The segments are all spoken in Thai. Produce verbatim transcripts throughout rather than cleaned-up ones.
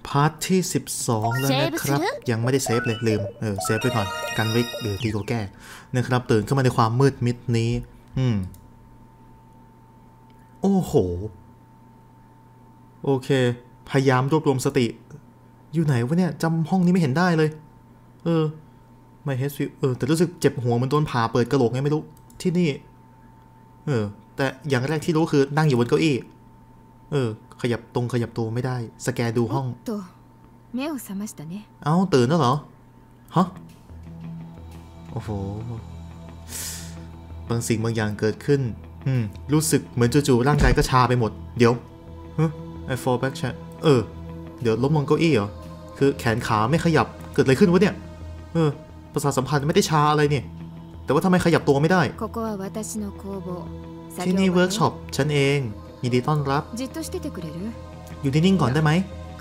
พาร์ทที่สิบสองแล้วนะครับยังไม่ได้เซฟเลยลืมเออเซฟไปก่อนกันวิกหรือดีโกแก้นะครับตื่นขึ้นมาในความมืดมิดนี้อืมโอ้โหโอเคพยายามรวบรวมสติอยู่ไหนวะเนี่ยจำห้องนี้ไม่เห็นได้เลยเออไม่เฮดฟิวเออแต่รู้สึกเจ็บหัวเหมือนโดนผ่าเปิดกระโหลกไงไม่รู้ที่นี่เออแต่อย่างแรกที่รู้คือนั่งอยู่บนเก้าอี้เออขยับตรงขยับตัวไม่ได้สแกนดูห้องเอ้าตื่นแล้วเหรอฮะโอ้โหบางสิ่งบางอย่างเกิดขึ้นอืมรู้สึกเหมือนจู่ๆร่างกายก็ชาไปหมดเดี๋ยวฮะไอ fall back ใช่เออเดี๋ยวล้มลงเก้าอี้เหรอคือแขนขาไม่ขยับเกิดอะไรขึ้นวะเนี่ยเออประสาทสัมผัสไม่ได้ชาอะไรเนี่ยแต่ว่าทำไมขยับตัวไม่ได้ที่นี่เวิร์กช็อปฉันเองยินดีต้อนรับอยู่นิ่งๆก่อนได้ไหม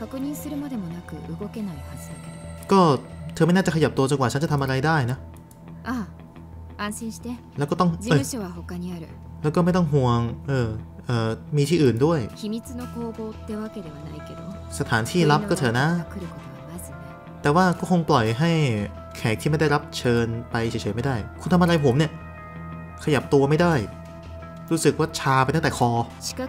ก็เธอไม่น่าจะขยับตัวจนกว่าฉันจะทำอะไรได้นะแล้วก็ต้องเออแล้วก็ไม่ต้องห่วงเออเออมีที่อื่นด้วยสถานที่ลับก็เถอะนะแต่ว่าก็คงปล่อยให้แขกที่ไม่ได้รับเชิญไปเฉยๆไม่ได้คุณทำอะไรผมเนี่ยขยับตัวไม่ได้รู้สึกว่าชาไปตั้งแต่คอ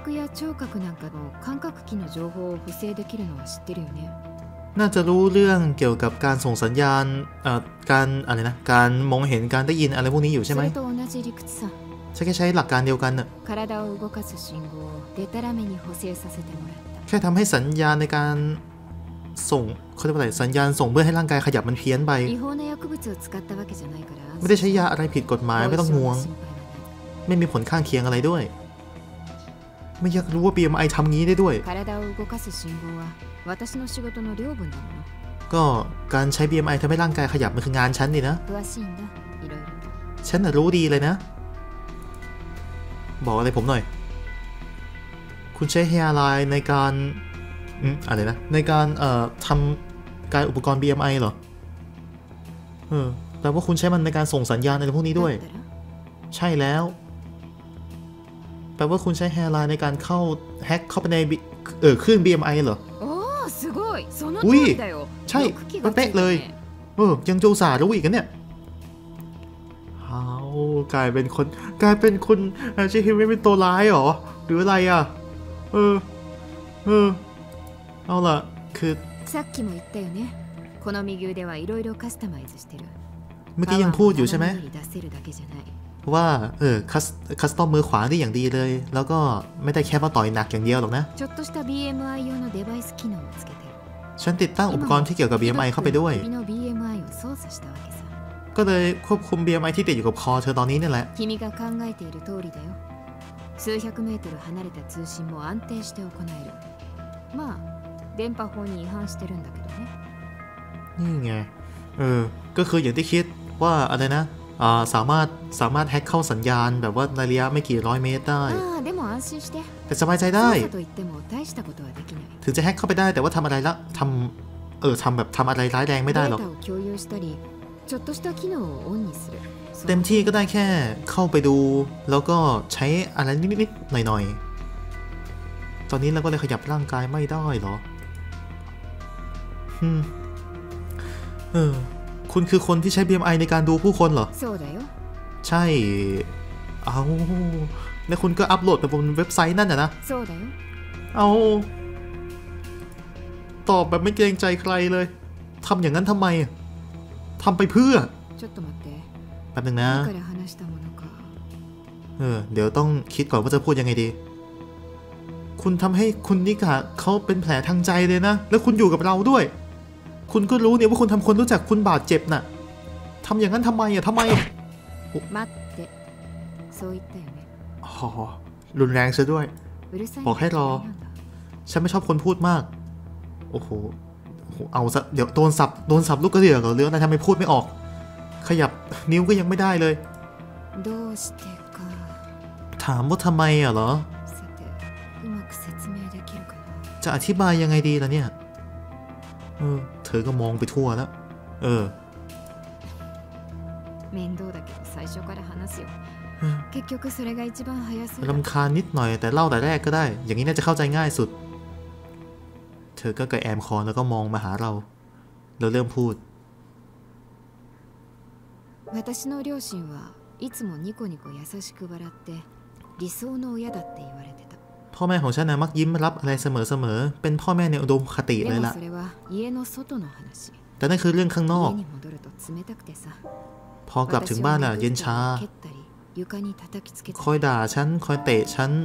น่าจะรู้เรื่องเกี่ยวกับการส่งสัญญาณเอ่อการอะไรนะการมองเห็นการได้ยินอะไรพวกนี้อยู่ใช่ไหมใช่แค่ใช้หลักการเดียวกันน่ะแค่ทำให้สัญญาณในการส่งเขาเรียกว่าอะไรสัญญาณส่งเพื่อให้ร่างกายขยับมันเพี้ยนไปไม่ได้ใช้ยาอะไรผิดกฎหมายไม่ต้องห่วงไม่มีผลข้างเคียงอะไรด้วยไม่อยากรู้ว่า บี เอ็ม ไอ ทำงี้ได้ด้วยก็การใช้ บี เอ็ม ไอ ทำให้ร่างกายขยับมันคืองานฉันนี่นะฉันน่ะรู้ดีเลยนะบอกอะไรผมหน่อยคุณใช้ Hair Line ในการอืมอะไรนะในการเอ่อทำการอุปกรณ์ บี เอ็ม ไอ เหรอเออแต่ว่าคุณใช้มันในการส่งสัญญาณอะไรพวกนี้ด้วยใช่แล้วแปลว่าคุณใช้ Hair Line ในการเข้าแฮ็กเข้าไปในเออคลื่น บี เอ็ม ไอ เหรออุ้ยใช่เป๊ะเลยเออยังโจซารู้อีกกันเนี่ยเอากลายเป็นคนกลายเป็นคนใช่ฮิไม่เป็นตัวร้ายหรอหรืออะไรอ่ะเออเออเอาล่ะคือเมื่อกี้ยังพูดอยู่ใช่ไหมว่าเออคัสคัสตอมมือขวาได้อย่างดีเลยแล้วก็ไม่ได้แค่ว่าต่อยหนักอย่างเดียวหรอกนะฉันติดตั้งอุปกรณ์ที่เกี่ยวกับ บี เอ็ม ไอ เข้าไปด้วยก็เลยควบคุม บี เอ็ม ไอ ที่ติดอยู่กับคอเธอตอนนี้นี่แหละนี่ไงเออก็คืออย่างที่คิดว่าอะไรนะอ่าสามารถสามารถแฮ็กเข้าสัญญาณแบบว่าในระยะไม่กี่ร้อยเมตรได้แต่สบายใจได้ถึงจะแฮ็กเข้าไปได้แต่ว่าทำอะไรละทำเออทำแบบทำอะไรร้ายแรงไม่ได้หรอกเต็มที่ก็ได้แค่เข้าไปดูแล้วก็ใช้อะไรนิดๆหน่อยๆตอนนี้เราก็เลยขยับร่างกายไม่ได้หรอฮึมเออคุณคือคนที่ใช้ บี เอ็ม ไอ ในการดูผู้คนเหรอใช่เอาแล้วคุณก็อัพโหลดไปบนเว็บไซต์นั่นน่ะนะเอาตอบแบบไม่เกรงใจใครเลยทำอย่างนั้นทำไมทำไปเพื่อแป๊บนึงนะเออเดี๋ยวต้องคิดก่อนว่าจะพูดยังไงดีคุณทำให้คุณนิกะเขาเป็นแผลทางใจเลยนะแล้วคุณอยู่กับเราด้วยคุณก็รู้เนี่ยว่าคุณทำคนรู้จักคุณบาดเจ็บน่ะทำอย่างนั้นทำไมอ่ะทำไมอ๋อรุนแรงซะด้วยบอกให้รอฉันไม่ชอบคนพูดมากโอ้โหเอาซะเดี๋ยวโดนสับโดนสับลูกกระเดือกเหรอเรื่องอะไรทำไมพูดไม่ออกขยับนิ้วก็ยังไม่ได้เลยถามว่าทำไมอ่ะเหรอจะอธิบายยังไงดีล่ะเนี่ยเออเธอก็มองไปทั่วแล้วเออรำคาญนิดหน่อยแต่เล่าแต่แรกก็ได้อย่างนี้น่าจะเข้าใจง่ายสุดเธอก็กระแอมคอแล้วก็มองมาหาเราแล้วเริ่มพูด私の両親はいつもニコニコ優しく笑って理想の親だって言われてたพ่อแม่ของฉันนะมักยิ้มรับอะไรเสมอๆเป็นพ่อแม่ในอุดมคติเลยล่ะแต่นั่นคือเรื่องข้างนอกพอกลับถึงบ้านน่ะเย็นชาคอยด่าฉันคอยเตะฉัน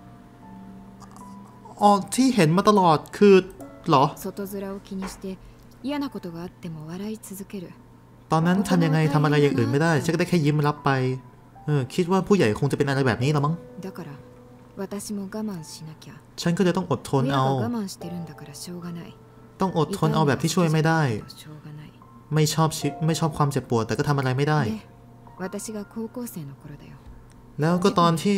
อ๋อที่เห็นมาตลอดคือเหรอตอนนั้นทำยังไงทำอะไรอย่างอื่นไม่ได้ฉันก็ได้แค่ยิ้มรับไปเออคิดว่าผู้ใหญ่คงจะเป็นอะไรแบบนี้ละมั้งฉันก็จะต้องอดทนเอาต้องอดทนเอาแบบที่ช่วยไม่ได้ไม่ชอบชิไม่ชอบความเจ็บปวดแต่ก็ทำอะไรไม่ได้แล้วก็ตอนที่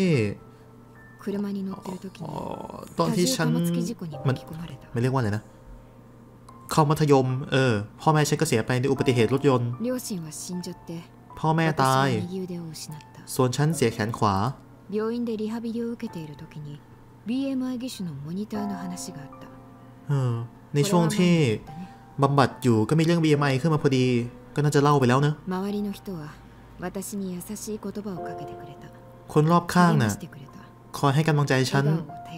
ตอนที่ฉันมันไม่เรียกว่าอะไรนะเข้ามัธยมเออพ่อแม่ฉันก็เสียไปในอุบัติเหตุรถยนต์พ่อแม่ตายส่วนฉันเสียแขนขวา病院でリハビリを受けている時に บี เอ็ม ไอ 義手のモニターの話があったเออในช่วงที่บำบัดอยู่ก็มีเรื่อง บี เอ็ม ไอ ขึ้นมาพอดีก็น่าจะเล่าไปแล้วเนอะคนรอบข้างน่ะคอยให้กำลังใจฉัน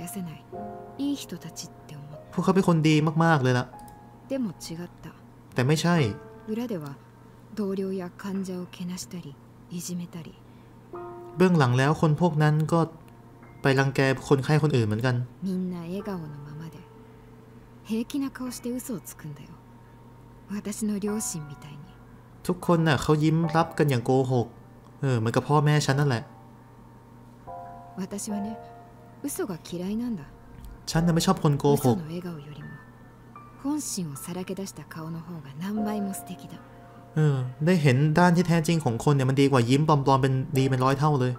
พวกเขาเป็นคนดีมากๆเลยล่ะแต่ไม่ใช่เบื้องหลังแล้วคนพวกนั้นก็ไปรังแกคนไข้คนอื่นเหมือนกันทุกคนน่ะเขายิ้มรับกันอย่างโกหกเออเหมือนกับพ่อแม่ฉันนั่นแหละฉันน่ะไม่ชอบคนโกหกเออได้เห็นด้านที่แท้จริงของคนเนี่ยมันดีกว่ายิ้มปลอมๆเป็นดีเป็นร้อยเท่าเลย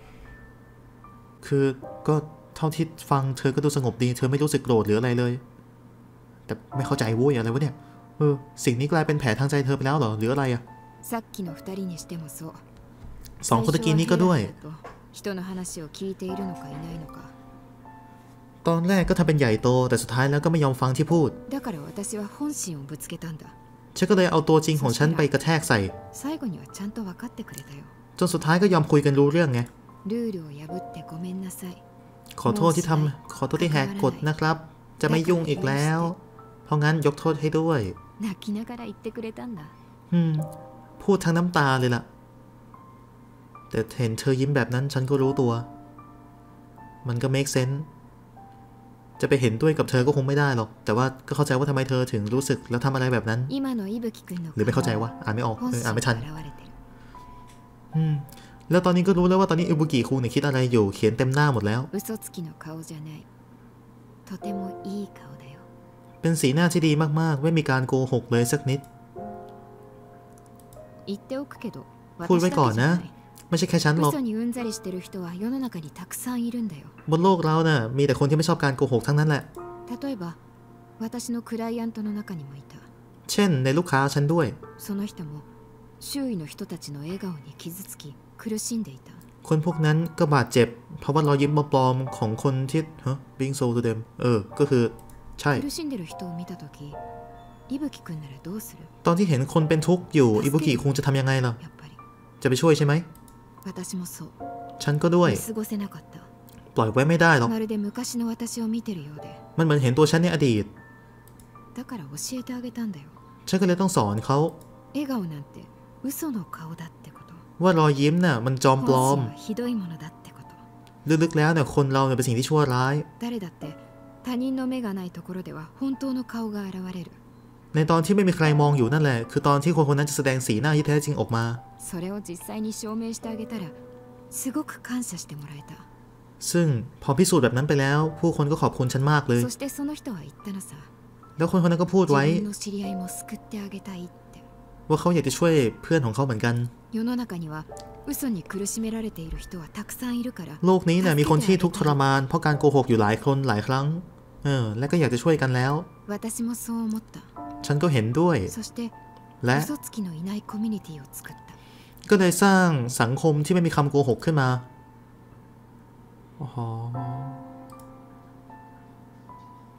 คือก็เท่าที่ฟังเธอก็ดูสงบดีเธอไม่รู้สึกโกรธหรืออะไรเลยแต่ไม่เข้าใจวุ้ยอะไรวะเนี่ยเออสิ่งนี้กลายเป็นแผลทางใจเธอไปแล้วเหรอหรืออะไรอะสองคนตะกี้นี้ก็ด้วยตอนแรกก็ทำเป็นใหญ่โตแต่สุดท้ายแล้วก็ไม่ยอมฟังที่พูดฉันก็เลยเอาตัวจริงของฉันไปกระแทกใส่จนสุดท้ายก็ยอมคุยกันรู้เรื่องไงขอโทษที่ทำขอโทษที่แหกกฎนะครับจะไม่ยุ่งอีกแล้วเพราะงั้นยกโทษให้ด้วยอืมพูดทั้งน้ำตาเลยล่ะแต่เห็นเธอยิ้มแบบนั้นฉันก็รู้ตัวมันก็ make sense จะไปเห็นด้วยกับเธอก็คงไม่ได้หรอกแต่ว่าก็เข้าใจว่าทำไมเธอถึงรู้สึกแล้วทำอะไรแบบนั้นหรือไม่เข้าใจวะอ่านไม่ออกเอออ่านไม่ทันอืมแล้วตอนนี้ก็รู้แล้วว่าตอนนี้อิบุกิคุงเนี่ยคิดอะไรอยู่เขียนเต็มหน้าหมดแล้วเป็นสีหน้าที่ดีมากๆไม่มีการโกหกเลยสักนิดพูดไว้ก่อนนะไม่ใช่แค่ฉันหรอกบนโลกเราน่ะมีแต่คนที่ไม่ชอบการโกหกทั้งนั้นแหละเช่นในลูกค้าฉันด้วยคนพวกนั้นก็บาดเจ็บเพราะว่ารอยยิ้มปลอมๆของคนที่ฮะ being so to them เออก็คือใช่ตอนที่เห็นคนเป็นทุกข์อยู่อิบุกิคงจะทำยังไงล่ะจะไปช่วยใช่ไหมฉันก็ด้วยปล่อยไว้ไม่ได้หรอกมันเหมือนเห็นตัวฉันในอดีตฉันก็เลยต้องสอนเขาว่ารอยยิ้มน่ะมันจอมปลอมลึกๆแล้วเนี่ยคนเราเนี่ยเป็นสิ่งที่ชั่วร้ายในตอนที่ไม่มีใครมองอยู่นั่นแหละคือตอนที่คนคนนั้นจะแสดงสีหน้าที่แท้จริงออกมาซึ่งพอพิสูจน์แบบนั้นไปแล้วผู้คนก็ขอบคุณฉันมากเลยแล้วคนคนนั้นก็พูดไว้ว่าเขาอยากจะช่วยเพื่อนของเขาเหมือนกันโลกนี้เนี่ยมีคนที่ทุกข์ทรมานเพราะการโกหกอยู่หลายคนหลายครั้งเออและก็อยากจะช่วยกันแล้วฉันก็เห็นด้วยและก็เลยสร้างสังคมที่ไม่มีคำโกหกขึ้นมา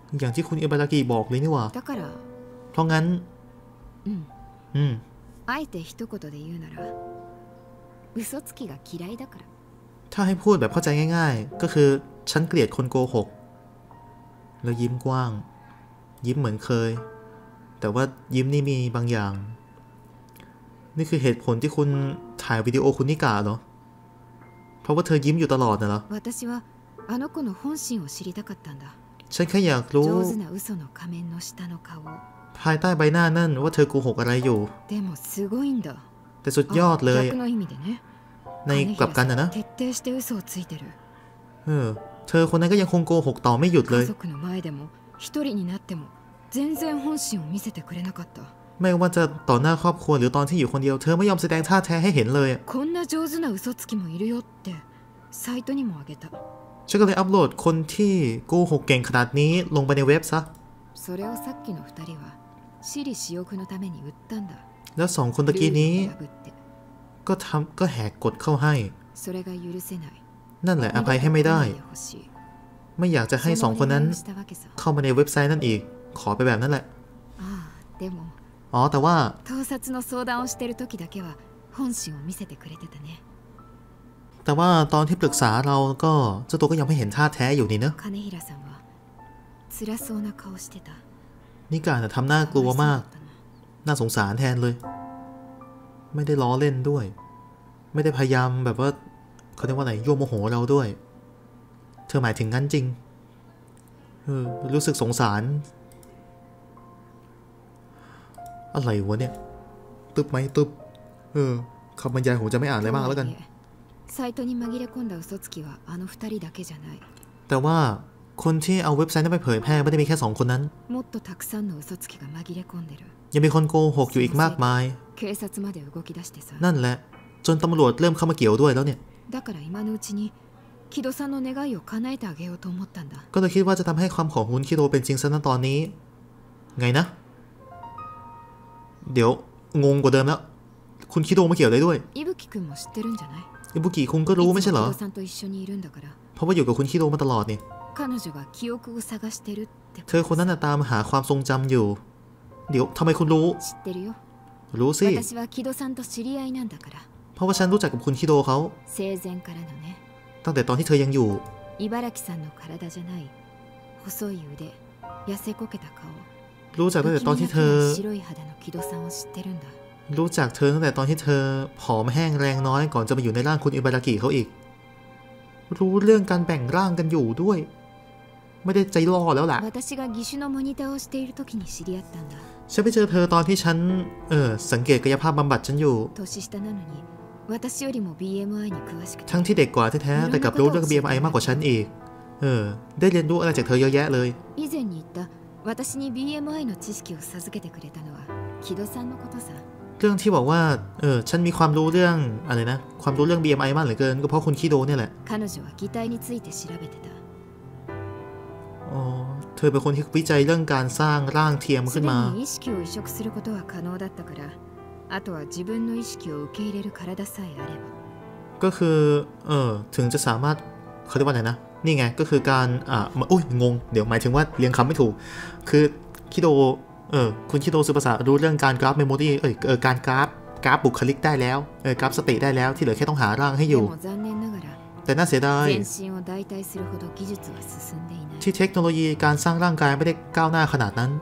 อย่างที่คุณอิบารากิบอกเลยนี่หว่าだから、 เพราะงั้นうんอืมあえて一言で言うなら嘘つきが嫌いだからถ้าให้พูดแบบเข้าใจง่ายๆก็คือฉันเกลียดคนโกหกแล้วยิ้มกว้างยิ้มเหมือนเคยแต่ว่ายิ้มนี่มีบางอย่างนี่คือเหตุผลที่คุณถ่ายวิดีโอคุณนิกาเหรอเพราะว่าเธอยิ้มอยู่ตลอดนะเหรอ私はあの子の本心を知りたかったんだฉันแค่อยากรู้上手な嘘の仮面の下の顔ภายใต้ใบหน้านั่นว่าเธอโกหกอะไรอยู่でもすごいんだแต่สุดยอดเลย逆の意味でねในกลับกันนะนะ徹底して嘘をついてるเออเธอคนนั้นก็ยังคงโกหกต่อไม่หยุดเลย家族の前でも一人になっても全然本心を見せてくれなかったไม่ว่าจะต่อหน้าครอบครัวหรือตอนที่อยู่คนเดียวเธอไม่ยอมแสดงท่าแท้ให้เห็นเลยこんな上手な嘘つきもいるよってサイトにもあげたฉันก็เลยอัปโหลดคนที่โกหกเก่งขนาดนี้ลงไปในเว็บซะそれをさっきの二人は私利私欲のために売ったんだแล้วสองคนตะกี้นี้ก็ทำก็แหกกฎเข้าให้それが許せないนั่นแหละอภัยให้ไม่ได้ไม่อยากจะให้สองคนนั้นเข้ามาในเว็บไซต์นั่นอีกขอไปแบบนั้นแหละอ๋อแต่ว่า盗撮の相談をしてる時だけは本心を見せてくれてたねแต่ว่าตอนที่ปรึกษาเราก็เจ้าตัวก็ยังไม่เห็นท่าแท้อยู่นี่เนอะ金平さんは辛そうな顔してたนี่การทำหน้ากลัวมากน่าสงสารแทนเลยไม่ได้ล้อเล่นด้วยไม่ได้พยายามแบบว่าเขาเรียกว่าอะไรยั่วโมโหเราด้วยเธอหมายถึงงั้นจริงเออรู้สึกสงสารอะไรวะเนี่ยตึบไหมตึบเออคำบรรยายผมจะไม่อ่านอะไรมากแล้วกันサイトに紛れ込んだ嘘つきはあの二人だけじゃないแต่ว่าคนที่เอาเว็บไซต์นั้นไปเผยแพร่ไม่ได้มีแค่สองคนนั้นもっとたくさんの嘘つきが紛れ込んでるยังมีคนโกหกอยู่อีกมากมาย警察まで動き出してさนั่นแหละจนตำรวจเริ่มเข้ามาเกี่ยวด้วยแล้วเนี่ยだから今のうちに木戸さんの願いを叶えてあげようと思ったんだก็เลยคิดว่าจะทำให้ความขอคุณคิโดเป็นจริงซะตอนนี้ไงนะเดี๋ยวงงกว่าเดิมแล้วคุณคิโดมาเกี่ยวได้ด้วยอิบุกิคุงも知ってるんじゃないอิบุกิคุงก็รู้ไม่ใช่เหรอเพราะว่าอยู่กับคุณคิโดมาตลอดเนี่ยเธอคนนั้นตามหาความทรงจำอยู่เดี๋ยวทำไมคุณรู้รู้สิเพราะว่าฉันรู้จักกับคุณคิโดเขาตั้งแต่ตอนที่เธอยังอยู่รู้จักตั้งแต่ตอนที่เธอรู้จักเธอตั้งแต่ตอนที่เธอผอมแห้งแรงน้อยก่อนจะมาอยู่ในร่างคุณอิบารากิเขาอีกรู้เรื่องการแบ่งร่างกันอยู่ด้วยไม่ได้ใจล่อแล้วล่ะฉันไปเจอเธอตอนที่ฉันเออสังเกตกายภาพบำบัดฉันอยู่ทั้งที่เด็กกว่าแท้ๆแต่กลับรู้เรื่อง บี เอ็ม ไอ มากกว่าฉันอีกเออได้เรียนรู้อะไรจากเธอเยอะแยะเลย私に บี เอ็ม ไอ の知識を授けてくれたのは木戸さんのことさเรื่องที่บอกว่าเออฉันมีความรู้เรื่องอะไรนะความรู้เรื่อง บี เอ็ม ไอ มากเหลือเกินก็เพราะคุณคิโดเนี่ยแหละอ๋อเธอเป็นคนที่วิจัยเรื่องการสร้างร่างเทียมขึ้นมาก็คือเออถึงจะสามารถเขาเรียกว่าอะไรนะนี่ไงก็คือการอ่าโอ้ยงงเดี๋ยวหมายถึงว่าเรียงคำไม่ถูกคือคิโดเออคุณคิโดสื่อภาษารู้เรื่องการกราฟเมมโมรีเออเออการกราฟกราฟบุคลิกได้แล้วเออกราฟสติได้แล้วที่เหลือแค่ต้องหาร่างให้อยู่แต่น่าเสียดายที่เทคโนโลยีการสร้างร่างกายไม่ได้ก้าวหน้าขนาดนั้น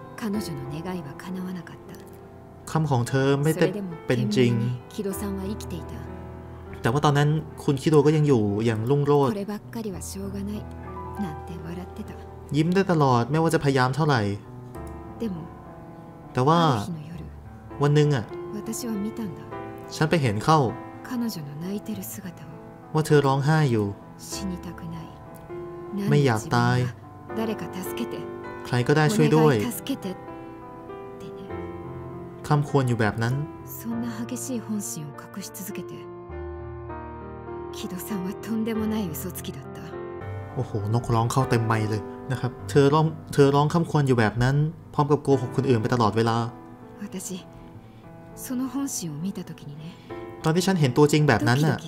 คำของเธอไม่ได้เป็นจริงแต่ว่าตอนนั้นคุณคิโดก็ยังอยู่อย่างรุ่งโรจน์ยิ้มได้ตลอดไม่ว่าจะพยายามเท่าไหร่แต่ว่าวันหนึ่งอ่ะฉันไปเห็นเข้าว่าเธอร้องไห้อยู่ไม่อยากตายใครก็ได้ช่วยด้วยคำควรอยู่แบบนั้นโอ้โหนกร้องเข้าเต็มไมค์เลยนะครับเธอร้องเธอร้องคำควรอยู่แบบนั้นพร้อมกับโกหกคนอื่นไปตลอดเวลาตอนที่ฉันเห็นตัวจริงแบบนั้นน่ะ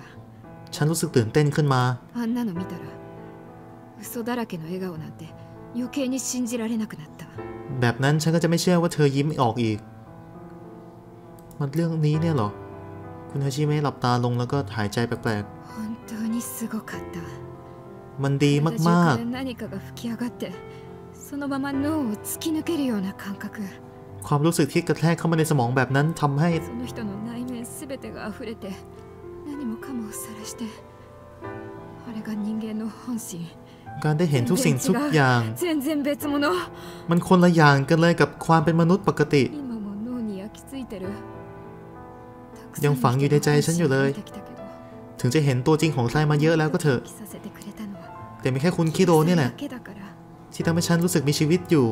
ฉันรู้สึกตื่นเต้นขึ้นมา余計に信じられなくなった。 แบบนั้นฉันก็จะไม่เชื่อว่าเธอยิ้มออกอีกมันเรื่องนี้เนี่ยเหรอคุณฮาชิเมะหลับตาลงแล้วก็หายใจแปลก本当にすごかった。 ๆมันดีมากๆ何かが吹き上がってそのまま脳を突き抜けるような感覚。 ความรู้สึกที่กระแทกเข้ามาในสมองแบบนั้นทำให้その人の内面すべてが溢れて何もかもを晒してあれが人間の本心。 การได้เห็นทุกสิ่งทุกอย่าง全然別物。 มันคนละอย่างกันเลยกับความเป็นมนุษย์ปกติยังฝังอยู่ในใจฉันอยู่เลยถึงจะเห็นตัวจริงของใครมาเยอะแล้วก็เถอะแต่มีแค่คุณคิโดนี่แหละที่ทำให้ฉันรู้สึกมีชีวิตอยู่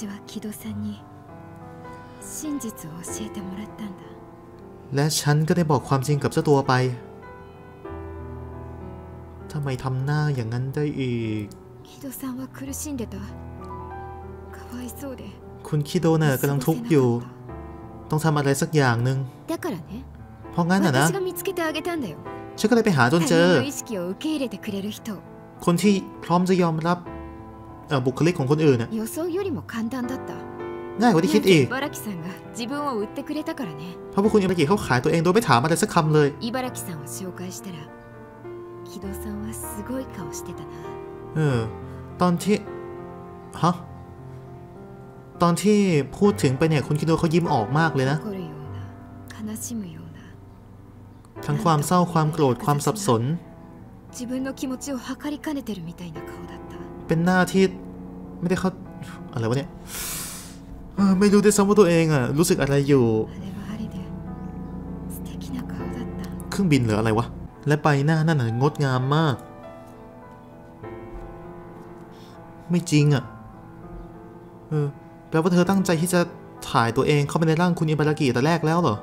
และฉันก็ได้บอกความจริงกับเจ้าตัวไปทำไมทำหน้าอย่างนั้นได้อีกคุณคิโดเนี่ยกำลังทุกข์อยู่ต้องทำอะไรสักอย่างหนึ่งเพราะงั้นอ่ะนะฉันก็เลยไปหาจนเจอคนที่พร้อมจะยอมรับบุคลิกของคนอื่นน่ะง่ายกว่าที่คิดอีกเพราะพวกคุณอิบารากิเขาขายตัวเองโดยไม่ถามอะไรสักคำเลยเออตอนที่ฮะตอนที่พูดถึงไปเนี่ยคุณคิโดเขายิ้มออกมากเลยนะทั้งความเศร้าความโกรธความสับสนเป็นหน้าที่ไม่ได้เขาอะไรวะเนี่ยไม่รู้ด้วยซ้ำว่าตัวเองอ่ะรู้สึกอะไรอยู่เครื่องบินหรืออะไรวะและใบหน้านั่นน่ะงดงามมากไม่จริงอ่ะเออแปลว่าเธอตั้งใจที่จะถ่ายตัวเองเข้าไปในร่างคุณอิบารากิแต่แรกแล้วเหรอ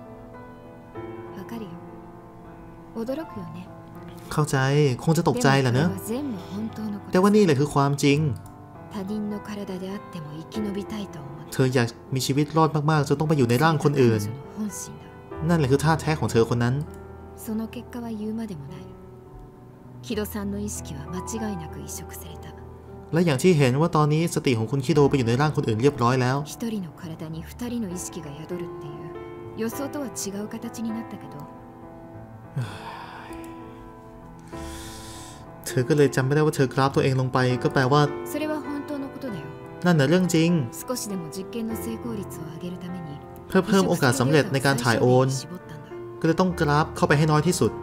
เข้าใจคงจะตกใจแหละเนอะแต่ว่านี่แหละคือความจริงเธออยากมีชีวิตรอดมากๆจนต้องไปอยู่ในร่างคนอื่นนั่นแหละคือท่าแท้ของเธอคนนั้นและอย่างที่เห็นว่าตอนนี้สติของคุณคิโดไปอยู่ในร่างคนอื่นเรียบร้อยแล้วเธอก็เลยจำไม่ได้ว่าเธอกราฟตัวเองลงไปก็แปลว่านั่นน่ะเรื่องจริงเพื่อเพิ่มโอกาสสำเร็จในการถ่ายโอนก็เลยต้องกราฟเข้าไปให้น้อยที่สุด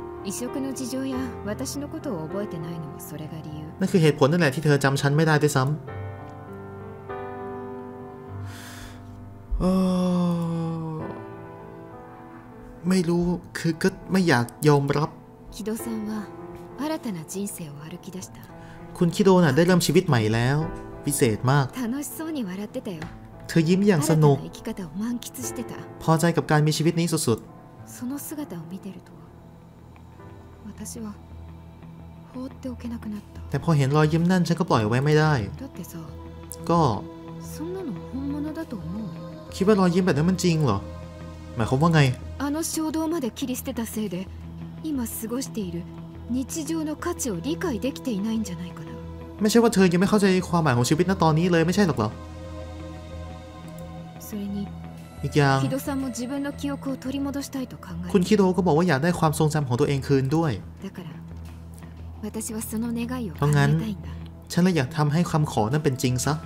นั่นคือเหตุผลนั่นแหละที่เธอจำฉันไม่ได้ด้วยซ้ำไม่รู้คือก็ไม่อยากยอมรับคุณคิโดน่ะได้เริ่มชีวิตใหม่แล้วพิเศษมากเธอยิ้มอย่างสนุกพอใจกับการมีชีวิตนี้สุดๆแต่พอเห็นรอยยิ้มนั่นฉันก็ปล่อยไว้ไม่ได้ก็คิดว่ารอยยิ้มแบบนั้นมันจริงเหรอหมายความว่าไงไม่ใช่ว่าเธอยังไม่เข้าใจความหมายของชีวิตณตอนนี้เลยไม่ใช่หรอกเหรออีกอย่างคุณคิโดก็บอกว่าอยากได้ความทรงจำของตัวเองคืนด้วยเพราะงั้นฉันเลยอยากทำให้คำขอนั้นเป็นจริงซะ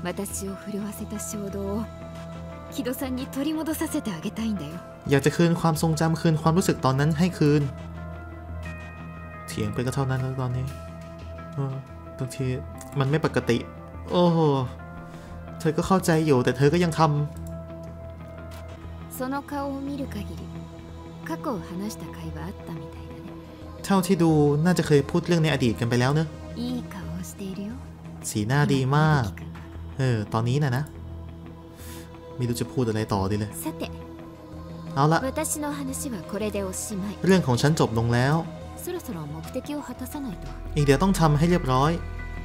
อยากจะคืนความทรงจำคืนความรู้สึกตอนนั้นให้คืนเถียงไปก็เท่านั้นแล้วตอนนี้บางทีมันไม่ปกติโอ้เธอก็เข้าใจอยู่แต่เธอก็ยังทำเท่าที่ดูน่าจะเคยพูดเรื่องในอดีตกันไปแล้วเนอะสีหน้าดีมากเออตอนนี้นะนะไม่รู้จะพูดอะไรต่อดีเลยเอาละเรื่องของฉันจบลงแล้วอีกเดี๋ยวต้องทำให้เรียบร้อย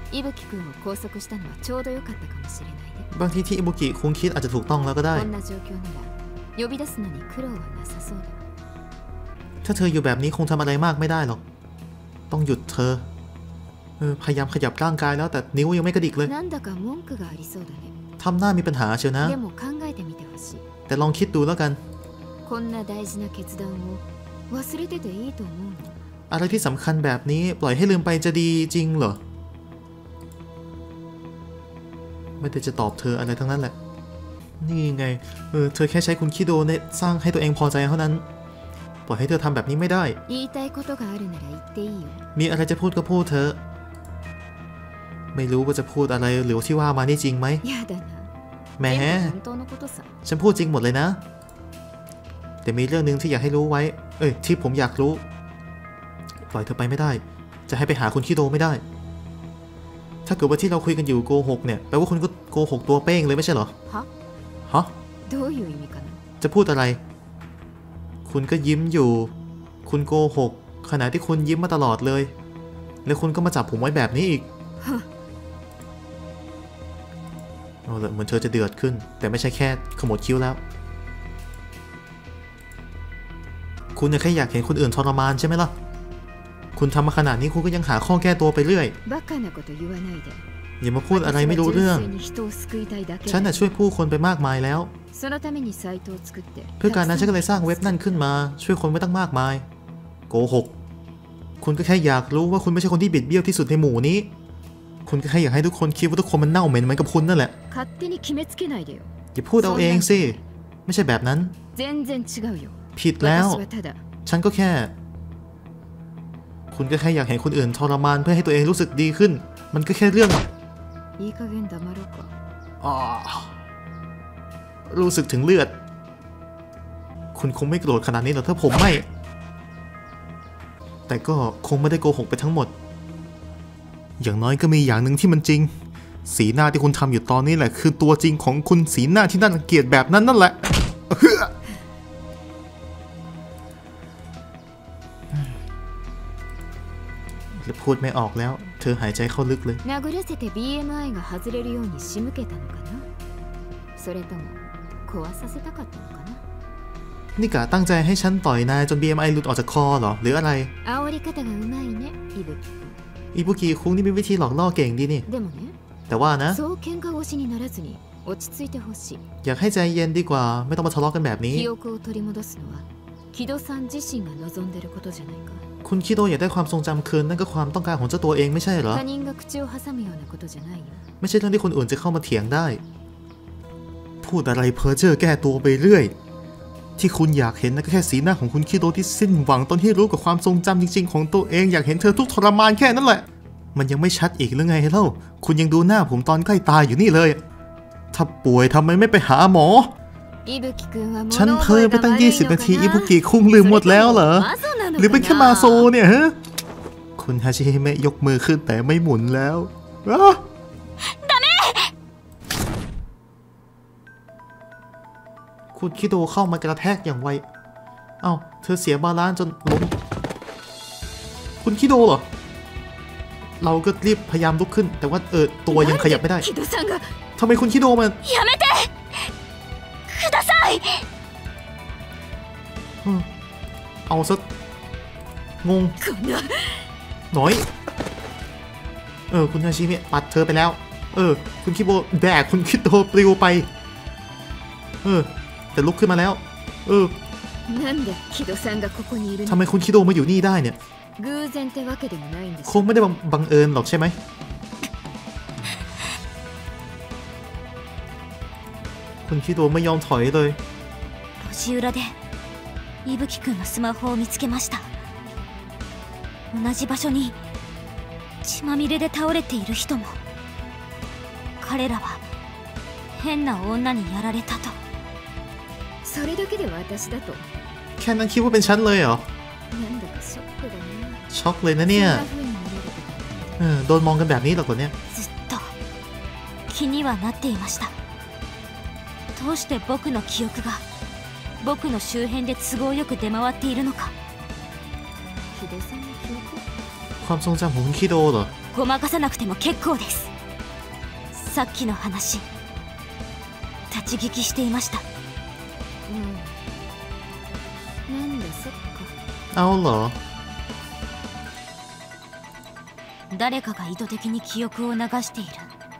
บางทีที่อิบุกิคุงคิดอาจจะถูกต้องแล้วก็ได้ถ้าเธออยู่แบบนี้คงทำอะไรมากไม่ได้หรอกต้องหยุดเธอเออพยายามขยับร่างกายแล้วแต่นิ้วยังไม่กระดิกเลยなんだか文句がありそうだね。 ทำหน้ามีปัญหาเชียวนะでも考えてみてほしい。 แต่ลองคิดดูแล้วกันこんな大事な決断を忘れてていいと思うの？ อะไรที่สำคัญแบบนี้ปล่อยให้ลืมไปจะดีจริงเหรอไม่ได้จะตอบเธออะไรทั้งนั้นแหละนี่ไงเออเธอแค่ใช้คุณคิโดในสร้างให้ตัวเองพอใจเท่านั้นปล่อยให้เธอทำแบบนี้ไม่ได้言いたいことがあるなら言っていいよ。 มีอะไรจะพูดก็พูดเธอไม่รู้ว่าจะพูดอะไรหรือที่ว่ามานี่จริงไหมやだな。 แหม全部本当のことさ。 ฉันพูดจริงหมดเลยนะแต่มีเรื่องนึงที่อยากให้รู้ไว้เอ้ยที่ผมอยากรู้ปล่อยเธอไปไม่ได้จะให้ไปหาคุณคิโดไม่ได้ถ้าเกิดว่าที่เราคุยกันอยู่โกหกเนี่ยแปลว่าคุณก็โกหกตัวเป้งเลยไม่ใช่เหรอは？ ฮะどういう意味かな。 จะพูดอะไรคุณก็ยิ้มอยู่คุณโกหกขณะที่คุณยิ้มมาตลอดเลยแล้วคุณก็มาจับผมไว้แบบนี้อีกเอาละเหมือนเธอจะเดือดขึ้นแต่ไม่ใช่แค่ขมวดคิ้วแล้วคุณแค่อยากเห็นคนอื่นทรมานใช่ไหมล่ะคุณทำมาขนาดนี้คุณก็ยังหาข้อแก้ตัวไปเรื่อยバカなこと言わないで。 อย่ามาพูดอะไรไม่รู้เรื่อง私は純粋に人を救いたいだけだ。 ฉันน่ะช่วยผู้คนไปมากมายแล้วそのためにサイトを作って。 เพื่อการนั้นฉันก็เลยสร้างเว็บนั่นขึ้นมาช่วยคนไม่ตั้งมากมายโกหกคุณก็แค่อยากรู้ว่าคุณไม่ใช่คนที่บิดเบี้ยวที่สุดในหมู่นี้คุณก็แค่อยากให้ทุกคนคิดว่าทุกคนมันเน่าเหม็นเหมือนกับคุณนั่นแหละ勝手に決めつけないでよ。 อย่าพูดเอาเองสิไม่ใช่แบบนั้น全然違うよ。 ผิดแล้ว私はただ。 ฉันก็แค่ คุณก็แค่อยากเห็นคนอื่นทรมานเพื่อให้ตัวเองรู้สึกดีขึ้นมันก็แค่เรื่องいい加減黙ろうか。 อ๋อรู้สึกถึงเลือดคุณคงไม่โกรธขนาดนี้หรอกถ้าผมไม่แต่ก็คงไม่ได้โกหกไปทั้งหมดอย่างน้อยก็มีอย่างหนึ่งที่มันจริงสีหน้าที่คุณทำอยู่ตอนนี้แหละคือตัวจริงของคุณสีหน้าที่น่ารังเกียจแบบนั้นนั่นแหละพูดไม่ออกแล้วเธอหายใจเข้าลึกเลย殴らせて บี เอ็ม ไอ が外れるように仕向けたのかな。それとも壊させたかったのかな。 นี่กะตั้งใจให้ฉันต่อยนายจน บี เอ็ม ไอ หลุดออกจากคอเหรอหรืออะไร煽り方がうまいね、イブキ。 อิบุกิคุงนี่มีวิธีหลอกล่อเก่งดีนี่でもね、 แต่ว่านะそう喧嘩腰にならずに落ち着いてほしい。 อยากให้ใจเย็นดีกว่าไม่ต้องมาทะเลาะกันแบบนี้記憶を取り戻すのは木戸さん自身が望んでることじゃないか。 คุณคิโดอยากได้ความทรงจำคืนนั่นก็ความต้องการของเจ้าตัวเองไม่ใช่เหรอ他人が口を挟むようなことじゃないよ。 ไม่ใช่เรื่องที่คนอื่นจะเข้ามาเถียงได้ พูดอะไรเพ้อเจ้อแก้ตัวไปเรื่อยที่คุณอยากเห็นนั่นก็แค่สีหน้าของคุณคิโดที่สิ้นหวังตอนที่รู้กับความทรงจำจริงๆของตัวเองอยากเห็นเธอทุกข์ทรมานแค่นั้นแหละมันยังไม่ชัดอีกหรือไงเล่าคุณยังดูหน้าผมตอนใกล้ตายอยู่นี่เลยถ้าป่วยทำไมไม่ไปหาหมอฉันเพ้อไปตั้งยี่สิบนาทีอิบุกิคุงลืมหมดแล้วเหรอหรือเป็นแค่มาโซเนี่ยฮะคุณฮาชิฮิเมะยกมือขึ้นแต่ไม่หมุนแล้วคุณคิโดเข้ามากระแทกอย่างไวเอ้าเธอเสียบาลานซ์จนล้มคุณคิโดเหรอเราก็รีบพยายามลุกขึ้นแต่ว่าเออตัวยังขยับไม่ได้ทำไมคุณคิโดมันเอาซะงงหน่อยเออคุณฮาชิเมะปัดเธอไปแล้วเออคุณคิโดแดกคุณคิโดปลิวไปเออแต่ลุกขึ้นมาแล้วเออทำไมคุณคิโดมาอยู่นี่ได้เนี่ยคงไม่ได้บังเอิญหรอกใช่ไหมคุณคิโดไม่ยอมถอยเลย路地裏で伊吹くんのスマホを見つけました同じ場所に血まみれで倒れている人も彼らは変な女にやられたとそれだけで私だとแค่นั้นคิดว่าเป็นฉันเลยเหรอช็อกเลยนะเนี่ยเออโดนมองกันแบบนี้หรอกเนี่ยずっと気にはなっていましたどうして僕の記憶が僕の周辺で都合よく出回っているのかความทรงจำของคุณคิโดเหรอごまかさなくても結構ですさっきの話立ち聞きしていましたเอาเหรอ誰かが意図的に記憶を流している。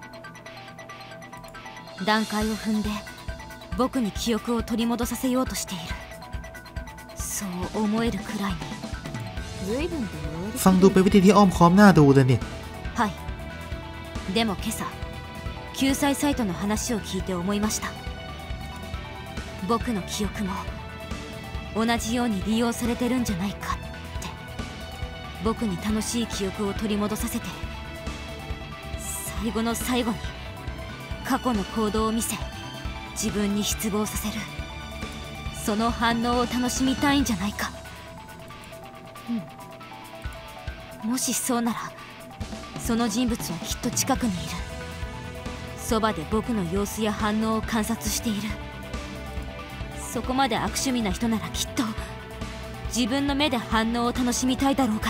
段階を踏んで僕に記憶を取り戻させようとしている。そう思えるくらいに。 随分と合理的ฟังดูเป็นวิธีที่อ้อมค้อมน่าดูเลยนี่はい。でも今朝救済サイトの話を聞いて思いました。僕の記憶も同じように利用されてるんじゃないかって。僕に楽しい記憶を取り戻させて、最後の最後に過去の行動を見せ、自分に失望させる。その反応を楽しみたいんじゃないか。うん。もしそうならその人物はきっと近くにいる。そばで僕の様子や反応を観察している。そこまで悪趣味な人ならきっと自分の目で反応を楽しみたいだろうから。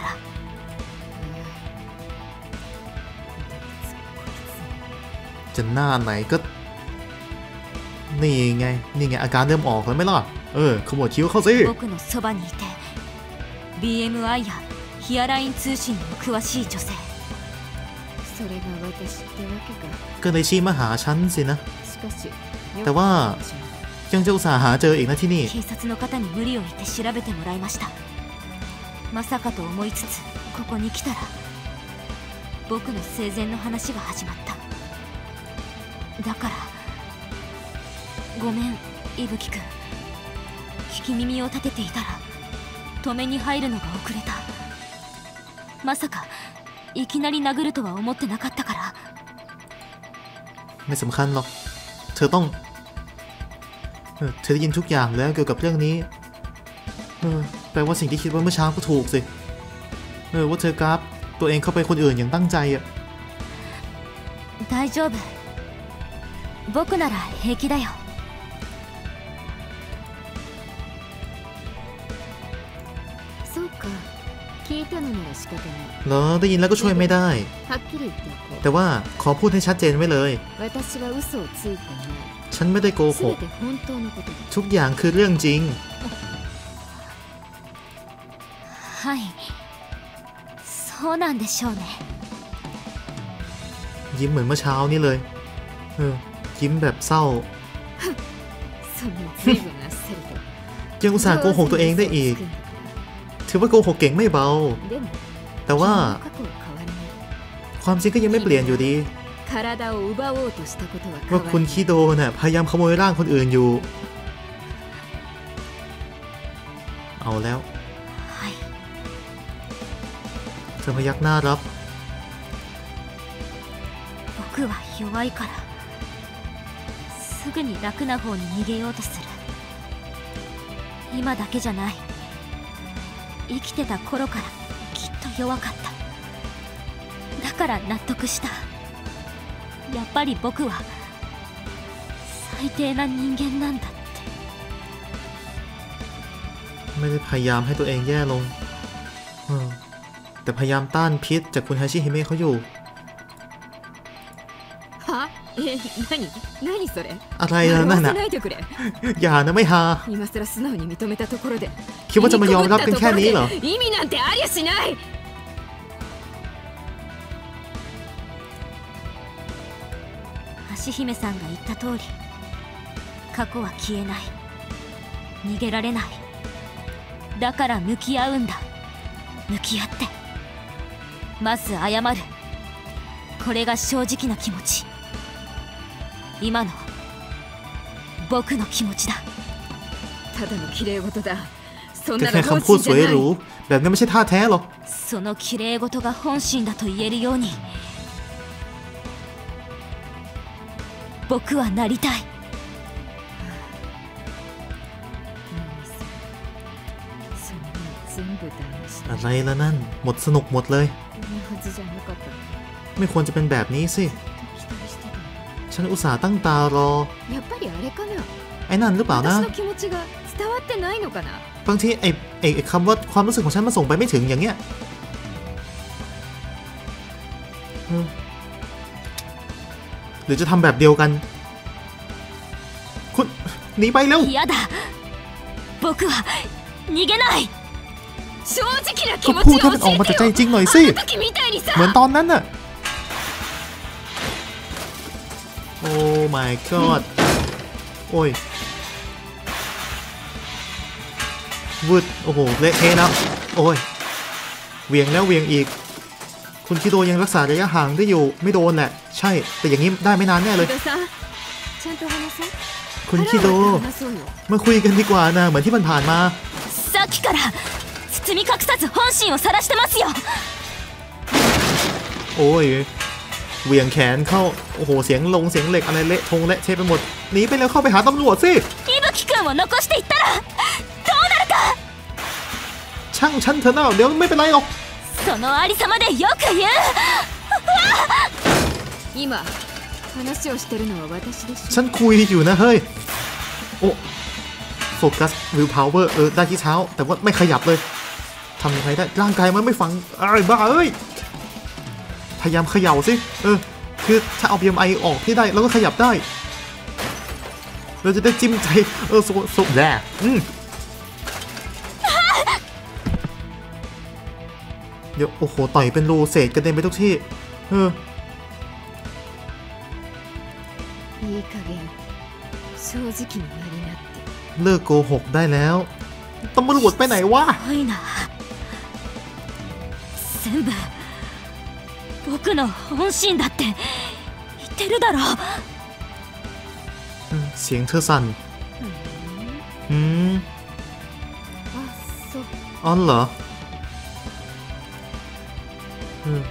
จะหน้าไหนก็นี่ไงนี่ไงอาการเริ่มออกแล้วไหมล่ะเออขมวดคิ้วเข้าสิ僕のそばにいて ビーエムアイ やヒアライン通信にも詳しい女性。 それが私ってわけか。 ก็เลยชี้มาหาฉันสินะしかしแต่ว่ายังจะอุตส่าห์หาเจออีกนะที่นี่警察の方に無理を言って調べてもらいました。まさかと思いつつここに来たら僕の生前の話が始まった。だからごめん伊吹くん。聞き耳を立てていたら止めに入るのが遅れた。まさかいきなり殴るとは思ってなかったから。 ไม่สำคัญหรอกเธอต้องเออเธอได้ยินทุกอย่างแล้วเกี่ยวกับเรื่องนี้เออแปลว่าสิ่งที่คิดว่าเมื่อเช้าก็ถูกสิเออว่าเธอกราฟตัวเองเข้าไปคนอื่นอย่างตั้งใจอ่ะ大丈夫。僕なら平気だよ。 そうか、聞いたのなら仕方ない。 เหรอได้ยินแล้วก็ช่วยไม่ได้はっきり言っておこう。 แต่ว่าขอพูดให้ชัดเจนไว้เลย私は嘘をついていない。 ฉันไม่ได้โกหก全て本当のことだ。 ทุกอย่างคือเรื่องจริงはい、そうなんでしょうね。 ยิ้มเหมือนเมื่อเช้านี่เลยเออยิ้มแบบเศร้าそんな随分あっさりと。 ยังอุตส่าห์โกหกตัวเองได้อีกถือว่าโกหกเก่งไม่เบาแต่ว่าความจริงก็ยังไม่เปลี่ยนอยู่ดีว่าคุณคิโดน่ะพยายามขโมยร่างคนอื่นอยู่เอาแล้วเธอพยักหน้ารับ僕は弱いからすぐに楽な方に逃げようとする。今だけじゃない。生きてた頃からきっと弱かった。だから納得した。やっぱり僕は最低な人間なんだって。 ไม่ได้พยายามให้ตัวเองแย่ลงแต่พยายามต้านพิษจากคุณไฮชิฮิเมะเขาอยู่はえ、何何それอะไรนั่นน่ะอย่านะไม่ฮา今更素直に認めたところでคิดว่าจะมายอมรับกันแค่นี้เหรอ意味なんてありゃしない橋姫さんが言った通り過去は消えない。逃げられない。だから向き合うんだ。向き合ってまず謝る。これが正直な気持ち。今の僕の気持ちだ。 ただの綺麗事だ。そんなの本心じゃない。 แบบนั้นไม่ใช่ท่าแท้หรอกその綺麗事が本心だと言えるように僕はなりたい。 อะไรล่ะนั่นหมดสนุกหมดเลยไม่ควรจะเป็นแบบนี้สิฉันอุตส่าห์ตั้งตารอไอ้นั่นหรือเปล่านะบางทีไอ้ไอ้คำว่าความรู้สึกของฉันมาส่งไปไม่ถึงอย่างเงี้ยหรือจะทำแบบเดียวกันคุณหนีไปเร็ว嫌だ僕は逃げない正直な気ก็持พูดちให้をมัน教ออกมาえจากてใจよจริงหน่อยสิあの時みたいにさเหมือนตอนนั้นน่ะโอ้ my god โอ้ยวืดโอ้โหเละเทะแล้วโอ้ยเวียงแล้วเวียงอีกคุณคิโดยังรักษาระยะห่างได้อยู่ไม่โดนแหละใช่แต่อย่างนี้ได้ไม่นานแน่เลย木戸さんちゃんと話そうคุณคิโด話そうよมาคุยกันดีกว่านะเหมือนที่มันผ่านมาさっきから包み隠さず本心を晒してますよโอ้ยเหวี่ยงแขนเข้าโอ้โหเสียงลงเสียงเหล็กอะไรเละทงเละเทะไปหมดหนีไปแล้วเข้าไปหาตำรวจสิ伊吹くんを残していったらどうなるかช่างฉันเถอะนะเดี๋ยวไม่เป็นไรหรอกそのありさまでよく言う今話をしてるのは私でしょฉันคุยอยู่นะเฮ้ยโอ้โฟกัสวิวพาวเวอร์เออได้ที่เท้าแต่ว่าไม่ขยับเลยทำยังไงได้ร่างกายมันไม่ฟังไอ้บ้าเอ้ยพยายามเขย่าสิเออคือถ้าเอา บี เอ็ม ไอ ออกที่ได้เราก็ขยับได้เราจะได้จิ้มใจเออโซโซแย่อืมเดี๋ยวโอ้โหต่อยเป็นรูเศษกระเด็นไปทุกที่เออいい加減正直になりなってเลิกโกหกได้แล้วตำรวจไปไหนวะすごいな全部僕の本心だって言ってるだろเสียงเธอสั่นอืมあそうอ๋อเหรอเออ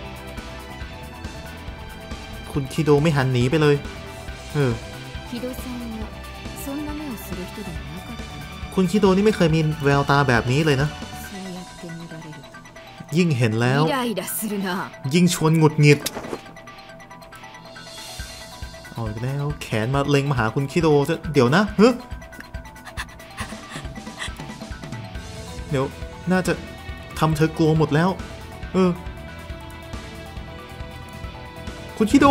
คุณคิโดไม่หันหนีไปเลยเออ木戸さんはそんな目をする人でもなかったのคุณคิโดนี่ไม่เคยมีแววตาแบบนี้เลยนะそうやって見られるยิ่งเห็นแล้วイライラするなยิ่งชวนหงุดหงิดเอาอีกแล้วแขนมาเล็งมาหาคุณคิโดจะเดี๋ยวนะเฮ้ยเดี๋ยวน่าจะทำเธอกลัวหมดแล้วเออคุณคิโด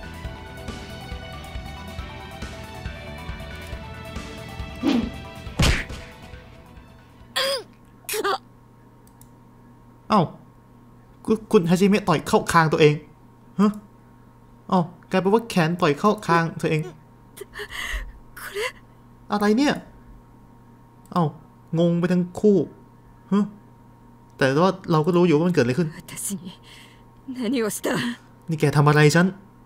เอ้าคุณฮาจิเมะต่อยเข้าคางตัวเองฮะเอ้ากลายเป็นว่าแขนต่อยเข้าคางตัวเองอะไรเนี่ยเอ้างงไปทั้งคู่ฮะแต่ว่าเราก็รู้อยู่ว่ามันเกิดอะไรขึ้น私に何をしたนี่แกทำอะไรฉัน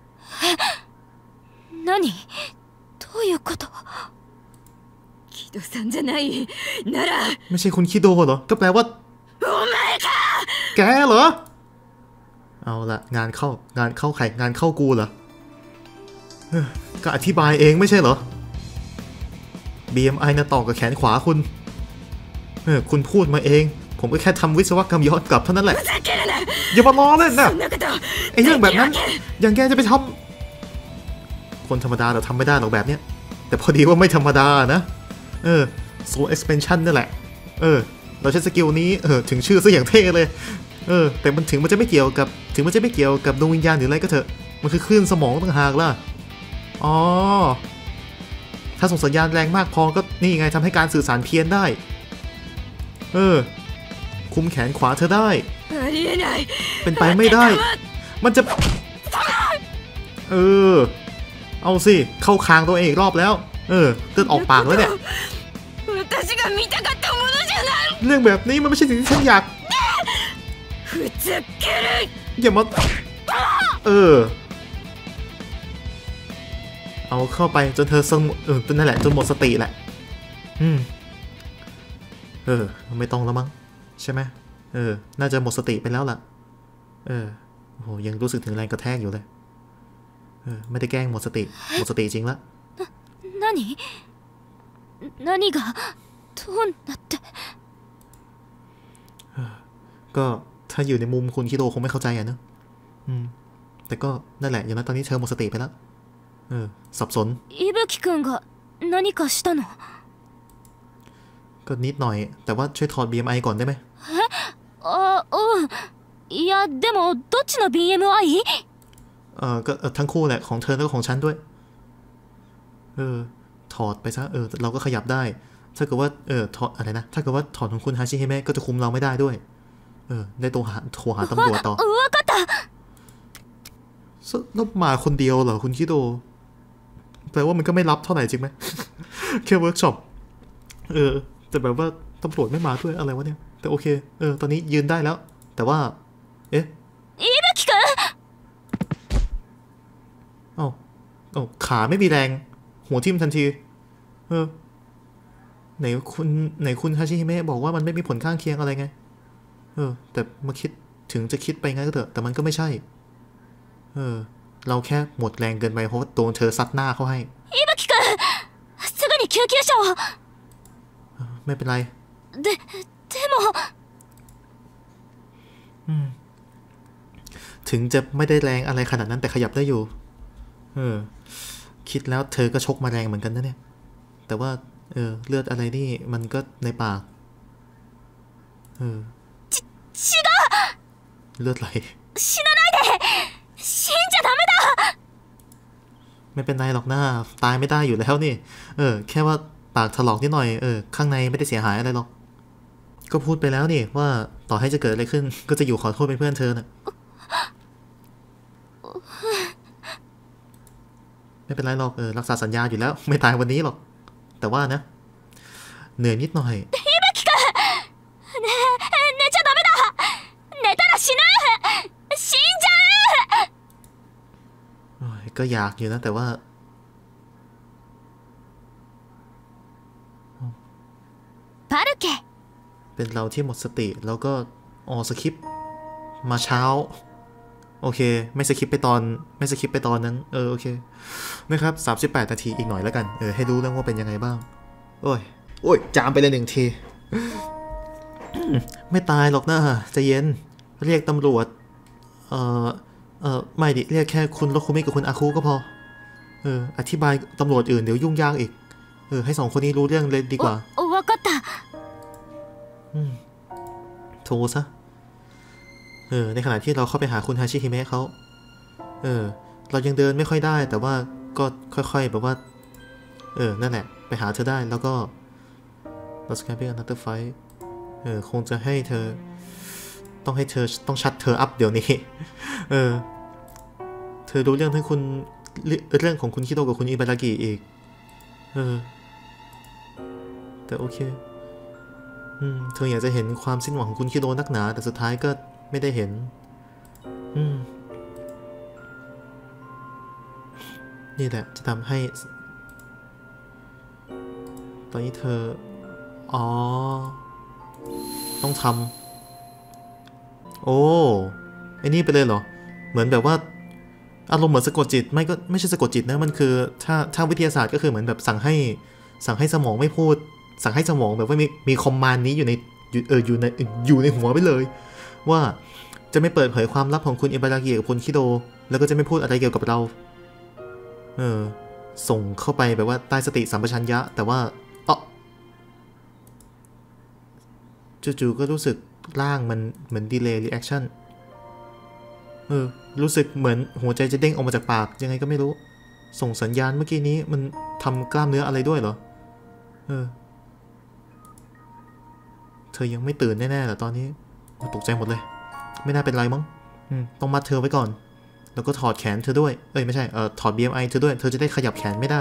何どういうこと木戸さんじゃないならไม่ใช่คุณคิโดเหรอก็แปลว่าお前かแกเหรอเอาละงานเข้างานเข้าใครงานเข้ากูเหรอเฮ้ยก็อธิบายเองไม่ใช่เหรอ บี เอ็ม ไอ นะต่อกับแขนขวาคุณเออคุณพูดมาเองผมก็แค่ทำวิศวกรรมย้อนกลับเท่านั้นแหละふざけるなอย่ามาล้อเล่นนะそんなことไอ้เรื่องแบบนั้นอย่างแกจะไปทำคนธรรมดาเราทำไม่ได้หรอกแบบเนี้ยแต่พอดีว่าไม่ธรรมดานะเออ Soul Expansion นั่นแหละเออเราใช้สกิลนี้เออถึงชื่อซะอย่างเท่เลยเออแต่มันถึงมันจะไม่เกี่ยวกับถึงมันจะไม่เกี่ยวกับดวงวิญญาณหรืออะไรก็เถอะมันคือคลื่นสมองต่างหากล่ะอ๋อถ้าส่งสัญญาณแรงมากพอก็นี่ไงทำให้การสื่อสารเพี้ยนได้เออคุมแขนขวาเธอได้ありえないเป็นไปไม่ได้ มันจะเออเอาสิเข้าคางตัวเองอีกรอบแล้วเออเลือดออกปากแล้วเนี่ย私が見たかったものじゃないเรื่องแบบนี้มันไม่ใช่สิ่งที่ฉันอยากふざけるอย่ามาเออเอาเข้าไปจนเธอสงบเออนั่นแหละจนหมดสติแหละอืมเออไม่ต้องแล้วมั้งใช่ไหมเออน่าจะหมดสติไปแล้วล่ะเออโอ้โหยังรู้สึกถึงแรงกระแทกอยู่เลยเออไม่ได้แกล้งหมดสติหมดสติจริงละ何何がどうなってก็ถ้าอยู่ในมุมคุณคิโดคงไม่เข้าใจอะเนอะอืมแต่ก็นั่นแหละอย่างนั้นตอนนี้เธอหมดสติไปแล้วเออสับสน伊吹くんが何かしたのก็นิดหน่อย แต่ว่าช่วยถอด บี เอ็ม ไอ ก่อนได้ไหมあうんいやでもどっちの บี เอ็ม ไอเออก็เออทั้งคู่แหละของเธอแล้วก็ของฉันด้วยเออถอดไปซะเออเราก็ขยับได้ถ้าเกิดว่าเออถอดอะไรนะถ้าเกิดว่าถอดของคุณฮาชิฮิเมะก็จะคุมเราไม่ได้ด้วยเออได้ตัวหาโทรหาตำรวจต่อแล้วมาคนเดียวเหรอคุณคิโดแปลว่ามันก็ไม่รับเท่าไหร่จริงไหม แค่เวิร์กช็อปเออแต่แบบว่าตำรวจไม่มาด้วยอะไรวะเนี่ยแต่โอเคเออตอนนี้ยืนได้แล้วแต่ว่าเอ๊ะอีบุกิคุเอ้าเอ้าขาไม่มีแรงหัวทิ่มทันทีเออไหนคุณไหนคุณฮาชิฮิเมะบอกว่ามันไม่มีผลข้างเคียงอะไรไงเออแต่มาคิดถึงจะคิดไปงั้นก็เถอะแต่มันก็ไม่ใช่เออเราแค่หมดแรงเกินไปเพราะโดนเธอซัดหน้าเขาให้อีบุกิคุすぐに救急車をไม่เป็นไรででもถึงจะไม่ได้แรงอะไรขนาดนั้นแต่ขยับได้อยู่เออคิดแล้วเธอก็ชกมาแรงเหมือนกันนะเนี่ยแต่ว่าเออเลือดอะไรนี่มันก็ในปากเออเลือดไหล死なないで死んじゃダメだไม่เป็นไรหรอกหน้าตายไม่ได้อยู่แล้วนี่เออแค่ว่าปากถลอกนิดหน่อยเออข้างในไม่ได้เสียหายอะไรหรอกก็พูดไปแล้วนี่ว่าต่อให้จะเกิดอะไรขึ้นก็จะอยู่ขอโทษเป็นเพื่อนเธอนะไม่เป็นไรหรอกเออรักษาสัญญาอยู่แล้วไม่ตายวันนี้หรอกแต่ว่านะเหนื่อยนิดหน่อยก็อยากอยู่นะแต่ว่าเป็นเราที่หมดสติแล้วก็ออสคริปต์มาเช้าโอเคไม่สคริปต์ไปตอนไม่สคริปต์ไปตอนนั้นเออโอเคนะครับสามสิบแปดนาทีอีกหน่อยแล้วกันเออให้รู้เรื่องว่าเป็นยังไงบ้างโอ้ยโอ้ยจามไปเลยหนึ่งที ไม่ตายหรอกนะใจเย็นเรียกตำรวจเอ่อเออไม่ดิเรียกแค่คุณโรคุมิกับคุณอาคุก็พอเอออธิบายตำรวจอื่นเดี๋ยวยุ่งยากอีกเออให้สองคนนี้รู้เรื่องเลยดีกว่าโอ้วก็ตะอืมโทรซะเออในขณะที่เราเข้าไปหาคุณฮาชิฮิเมะเขาเออเรายังเดินไม่ค่อยได้แต่ว่าก็ค่อยๆแบบว่าเออนั่นแหละไปหาเธอได้แล้วก็เราสแกนเพื่อนัตเตอร์ไฟเออคงจะให้เธอต้องให้เธอต้องชัดเธออัพเดี๋ยวนี้เออเธอรู้เรื่องทั้งคุณเรื่องของคุณคิโตกับคุณอิบารากิอีกเออแต่โอเคอืมเธออยากจะเห็นความสิ้นหวังของคุณคิโตนักหนาแต่สุดท้ายก็ไม่ได้เห็นอืมนี่แหละจะทำให้ตอนนี้เธออ๋อต้องทำโอ้ไอ้นี่ไปเลยเหรอเหมือนแบบว่าอารมณ์เหมือนสะกดจิตไม่ก็ไม่ใช่สะกดจิตนะมันคือถ้าถ้าวิทยาศาสตร์ก็คือเหมือนแบบสั่งให้สั่งให้สมองไม่พูดสั่งให้สมองแบบว่ามีมีคอมมานด์นี้อยู่ในเอออยู่ในอยู่ในหัวไปเลยว่าจะไม่เปิดเผยความลับของคุณอิบารากิกับคุณคิโดแล้วก็จะไม่พูดอะไรเกี่ยวกับเราเออส่งเข้าไปแบบว่าใต้สติสัมปชัญญะแต่ว่าอ๋อจู่ๆก็รู้สึกร่างมันเหมือนดีเลย์รีแอคชั่นเออรู้สึกเหมือนหัวใจจะเด้งออกมาจากปากยังไงก็ไม่รู้ส่งสัญญาณเมื่อกี้นี้มันทำกล้ามเนื้ออะไรด้วยเหรอเออเธอยังไม่ตื่นแน่ๆเหรอตอนนี้ตกใจหมดเลยไม่น่าเป็นไรมั้งต้องมัดเธอไว้ก่อนแล้วก็ถอดแขนเธอด้วยเอ้ยไม่ใช่เออถอด บี เอ็ม ไอ เธอด้วยเธอจะได้ขยับแขนไม่ได้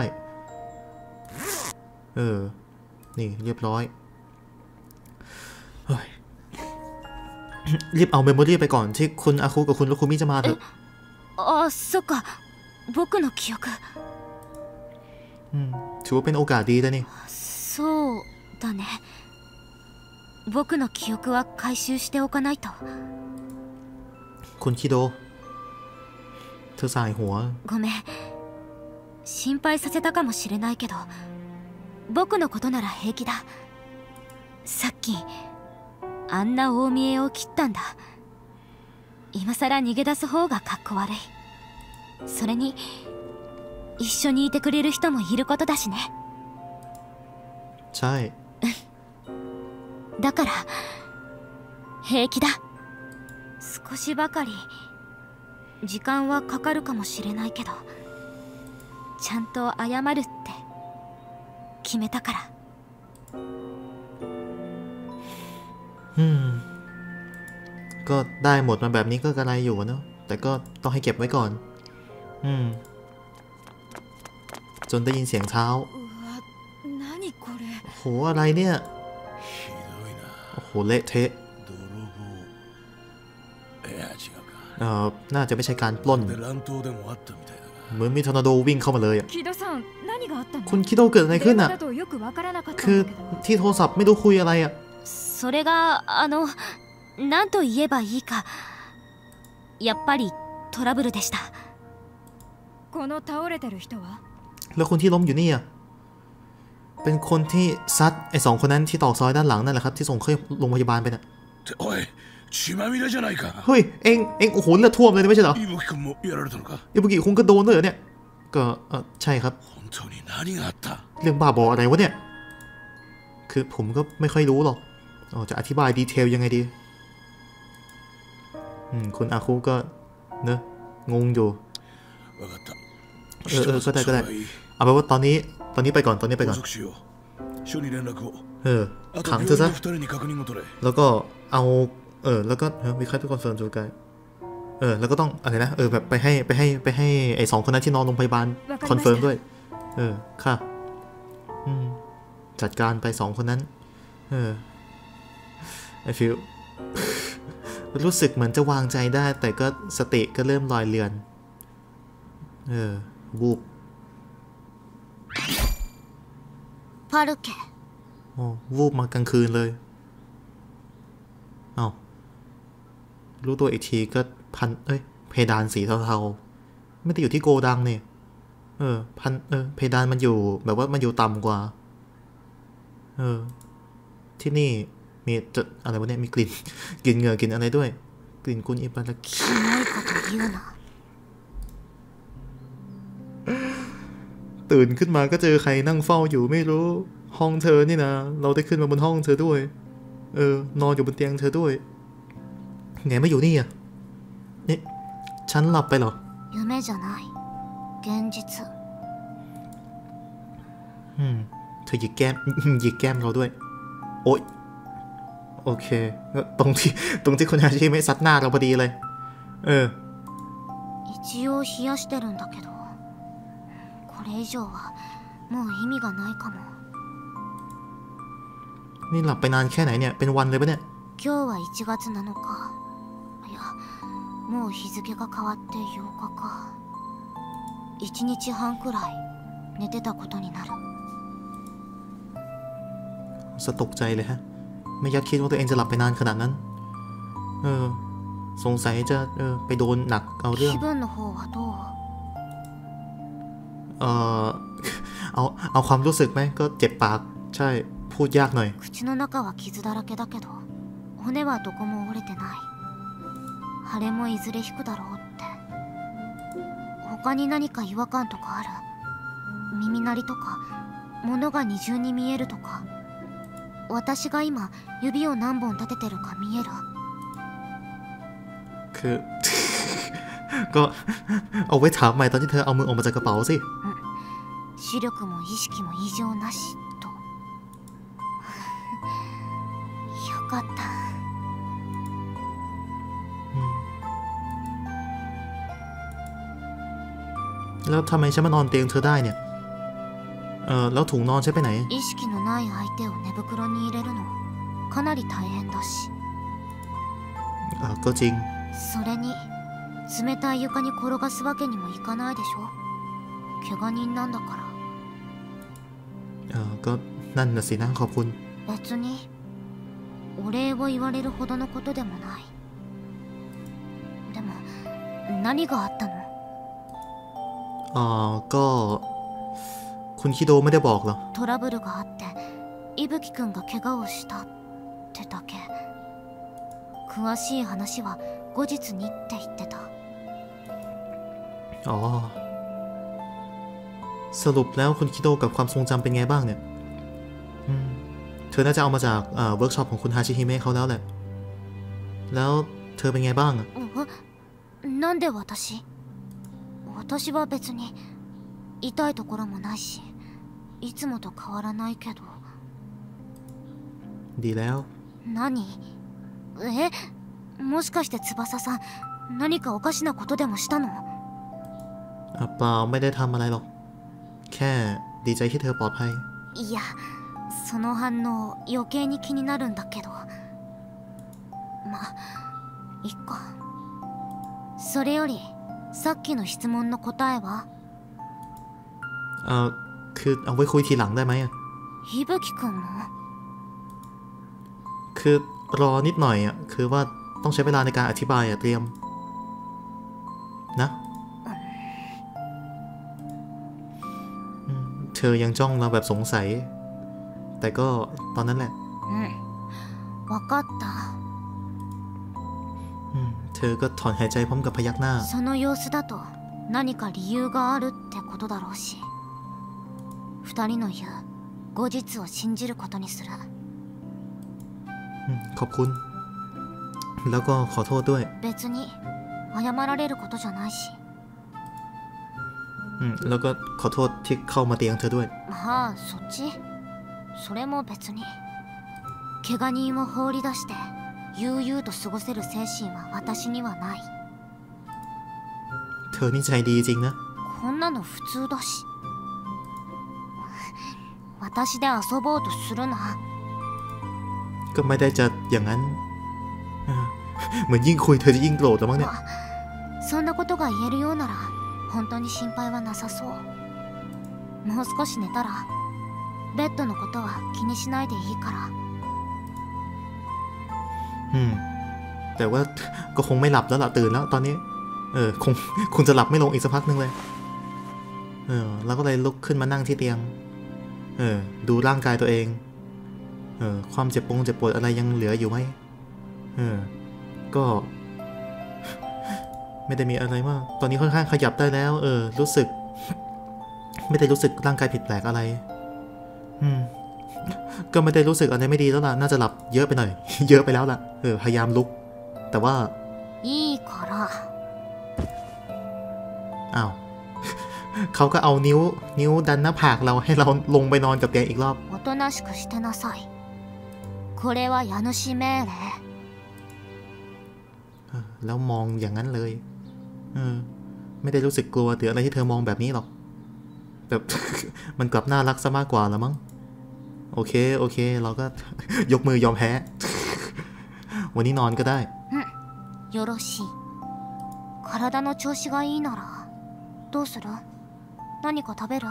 เออนี่เรียบร้อยเฮ้ยรีบเอาเมมโมรี่ไปก่อนที่คุณอาคุกับคุณโรคุมิจะมาเถอะอ๋อそっか僕の記憶อืมถือว่าเป็นโอกาสดีแต่นี่そうだね僕の記憶は回収しておかないとคุณคิโดเธอสายหัวごめん心配させたかもしれないけど僕のことなら平気ださっきあんな大見えを切ったんだ今さら逃げ出す方がかっこ悪いそれに一緒にいてくれる人もいることだしねใช่だから平気だ少しばかり時間はかかるかもしれないけどちゃんと謝るって決めたからอืมก็ได้หมดมาแบบนี้ก็กระไรอยู่เนาะแต่ก็ต้องให้เก็บไว้ก่อนอืมจนได้ยินเสียงเท้าโหอะไรเนี่ยโอ้โหเละเทะเอ่อน่าจะไม่ใช่การปล้นเหมือนมีทอร์นาโดวิ่งเข้ามาเลยอ่ะคุณคิดว่าเกิดอะไรขึ้นอ่ะคือที่โทรศัพท์ไม่รู้คุยอะไรอ่ะそれがあの何と言えばいいかやっぱりトラブルでしたこの倒れてる人はแล้วคนที่ล้มอยู่นี่อ่ะเป็นคนที่ซัดไอ้สองคนนั้นที่ตอกซอยด้านหลังนั่นแหละครับที่ส่งเข้าโรงพยาบาลไปน่ะเฮ้ยเอ็งเอ็งโอ้โหเลือดท่วมเลยไม่ใช่เหรออิบุกิคุณก็โดนด้วยเหรอเนี่ยก็เออใช่ครับเรื่องบ้าบออะไรวะเนี่ยคือผมก็ไม่ค่อยรู้หรอกอ๋อจะอธิบายดีเทลยังไงดีอืมคุณอาคุก็เนอะงงอยู่เออเออก็ได้ก็ได้เอาเป็นว่าตอนนี้ตอนนี้ไปก่อนตอนนี้ไปก่อนเออขังเธอซะแล้วก็เอาเออแล้วก็มีใครทุกคนเฟิร์มจูกันเออแล้วก็ต้องอะไรนะเออแบบไปให้ไปให้ไปให้ไอ้สองคนนั้นที่นอนโรงพยาบาลคอนเฟิร์มด้วยเออค่ะอืมจัดการไปสองคนนั้นเออไอฟิลรู้สึกเหมือนจะวางใจได้แต่ก็สติก็เริ่มลอยเลือนเออวูบพารุเกะโอ้วูบมากลางคืนเลยเอ้ารู้ตัวอีกทีก็พันเอ้ยเพดานสีเทาๆไม่ได้อยู่ที่โกดังเนี่ยเออพันเออเพดานมันอยู่แบบว่ามันอยู่ต่ำกว่าเออที่นี่มีจุดอะไรวะเนี่ยมีกลิ่นกลิ่นเหงื่อกลิ่นอะไรด้วยกลิ่นกุนอิบาราคิตื่นขึ้นมาก็เจอใครนั่งเฝ้าอยู่ไม่รู้ห้องเธอนี่นะเราได้ขึ้นมาบนห้องเธอด้วยเออนอนอยู่บนเตียงเธอด้วยไงไม่อยู่นี่อ่ะนี่ฉันหลับไปเหรออืมเธอหยิกแก้มหยิกแก้มเราด้วยโอ๊ยโอเคตรงที่ตรงที่คนฮาชิไม่ซัดหน้าเราพอดีเลยเออ一応冷やしてるんだけどこれ以上はもう意味がないかもนี่หลับไปนานแค่ไหนเนี่ยเป็นวันเลยปะเนี่ย今日はいちがつなのかいやもう日付が変わってようかかいちにちはんくらい寝てたことになるสะตกใจเลยฮะไม่ยัดคิดว่าตัวเองจะหลับไปนานขนาดนั้นเออสงสัยจะเออไปโดนหนักเอาเรื่องเออเอาเอาความรู้สึกไหมก็เจ็บปากใช่พูดยากหน่อย口の中は傷だらけだけど骨はどこも折れてない腫れもいずれ引くだろうって他に何か違和感とかある耳鳴りとか物が二重に見えるとか私が今指を何本立ててるか見えるคือ ก็เอาไว้ถามใหม่ตอนที่เธอเอามือออกมาจากกระเป๋าสิ視力も意識も異常なしとよかったแล้วทำไมฉันมานอนเตียงเธอได้เนี่ยเออแล้วถุงนอนใช้ไปไหน意識のない相手を寝袋に入れるのかなり大変だしอ่าก็จริงそれに冷たい床に転がすわけにもいかないでしょ怪我人なんだからเออก็นั่นน่ะสินะขอบคุณ別にお礼を言われるほどのことでもないでも何があったのอ่าก็คุณคิโดไม่ได้บอกเหรอトラブルがあって伊吹くんが怪我をしたってだけ詳しい話は後日にって言ってたอ๋อสรุปแล้วคุณคิโดกับความทรงจำเป็นไงบ้างเนี่ยเธอน่าจะเอามาจากเวิร์กช็อปของคุณฮาชิฮิเมะเขาแล้วแหละแล้วเธอเป็นไงบ้างอะなんで私私は別に痛いところもないしいつもと変わらないけどดีแล้ว何えもしかして翼さん何かおかしなことでもしたのเปล่าไม่ได้ทำอะไรหรอกแค่ดีใจที่เธอปลอดภัยいやその反応余計に気になるんだけどまいっかそれよりさっきの質問の答えはเออคือเอาไว้คุยทีหลังได้ไหมอ่ะ伊吹くんもคือรอนิดหน่อยอ่ะคือว่าต้องใช้เวลาในการอธิบายอ่ะเตรียมนะเธอยังจ้องเราแบบสงสัยแต่ก็ตอนนั้นแหละอืมわかったเธอก็ถอนหายใจพร้อมกับพยักหน้าその様子だと何か理由があるってことだろうし二人の言う後日を信じることにするขอบคุณแล้วก็ขอโทษด้วย別に謝られることじゃないしอืมแล้วก็ขอโทษที่เข้ามาเตียงเธอด้วยはあそっちそれも別に怪我人を放り出して悠々と過ごせる精神は私にはないเธอนี่ใจดีจริงนะこんなの普通だし私で遊ぼうとするなก็ไม่ได้จะอย่างนั้นเหมือนยิ่งคุยเธอจะยิ่งโกรธแล้วมั้งเนี่ยそんなことが言えるようなら本当に心配はなさそうもう少し寝たらベッドのことは気にしないでいいからอืมแต่ว่าก็คงไม่หลับแล้วล่ะตื่นแล้วตอนนี้เออคงคงจะหลับไม่ลงอีกสักพักนึงเลยเออแล้วก็เลยลุกขึ้นมานั่งที่เตียงเออดูร่างกายตัวเองเออความเจ็บปวดเจ็บปวดอะไรยังเหลืออยู่ไหมเออก็ไม่ได้มีอะไรมากตอนนี้ค่อนข้างขยับได้แล้วเออรู้สึกไม่ได้รู้สึกร่างกายผิดแปลกอะไรอืมก็ไม่ได้รู้สึกอะไรไม่ดีแล้วล่ะน่าจะหลับเยอะไปหน่อยเยอะไปแล้วล่ะเออพยายามลุกแต่ว่าอีคาระอ้าวเขาก็เอานิ้วนิ้วดันหน้าผากเราให้เราลงไปนอนกับเตียงอีกรอบおとなしくしてなさいこれは家主命令แล้วมองอย่างนั้นเลยเออไม่ได้รู้สึกกลัวหรืออะไรที่เธอมองแบบนี้หรอกแบบ มันกลับน่ารักซะมากกว่าแล้วมั้งโอเคโอเคเราก็ ยกมือยอมแพ้ วันนี้นอนก็ได้よろしい体の調子がいいならどうする何か食べる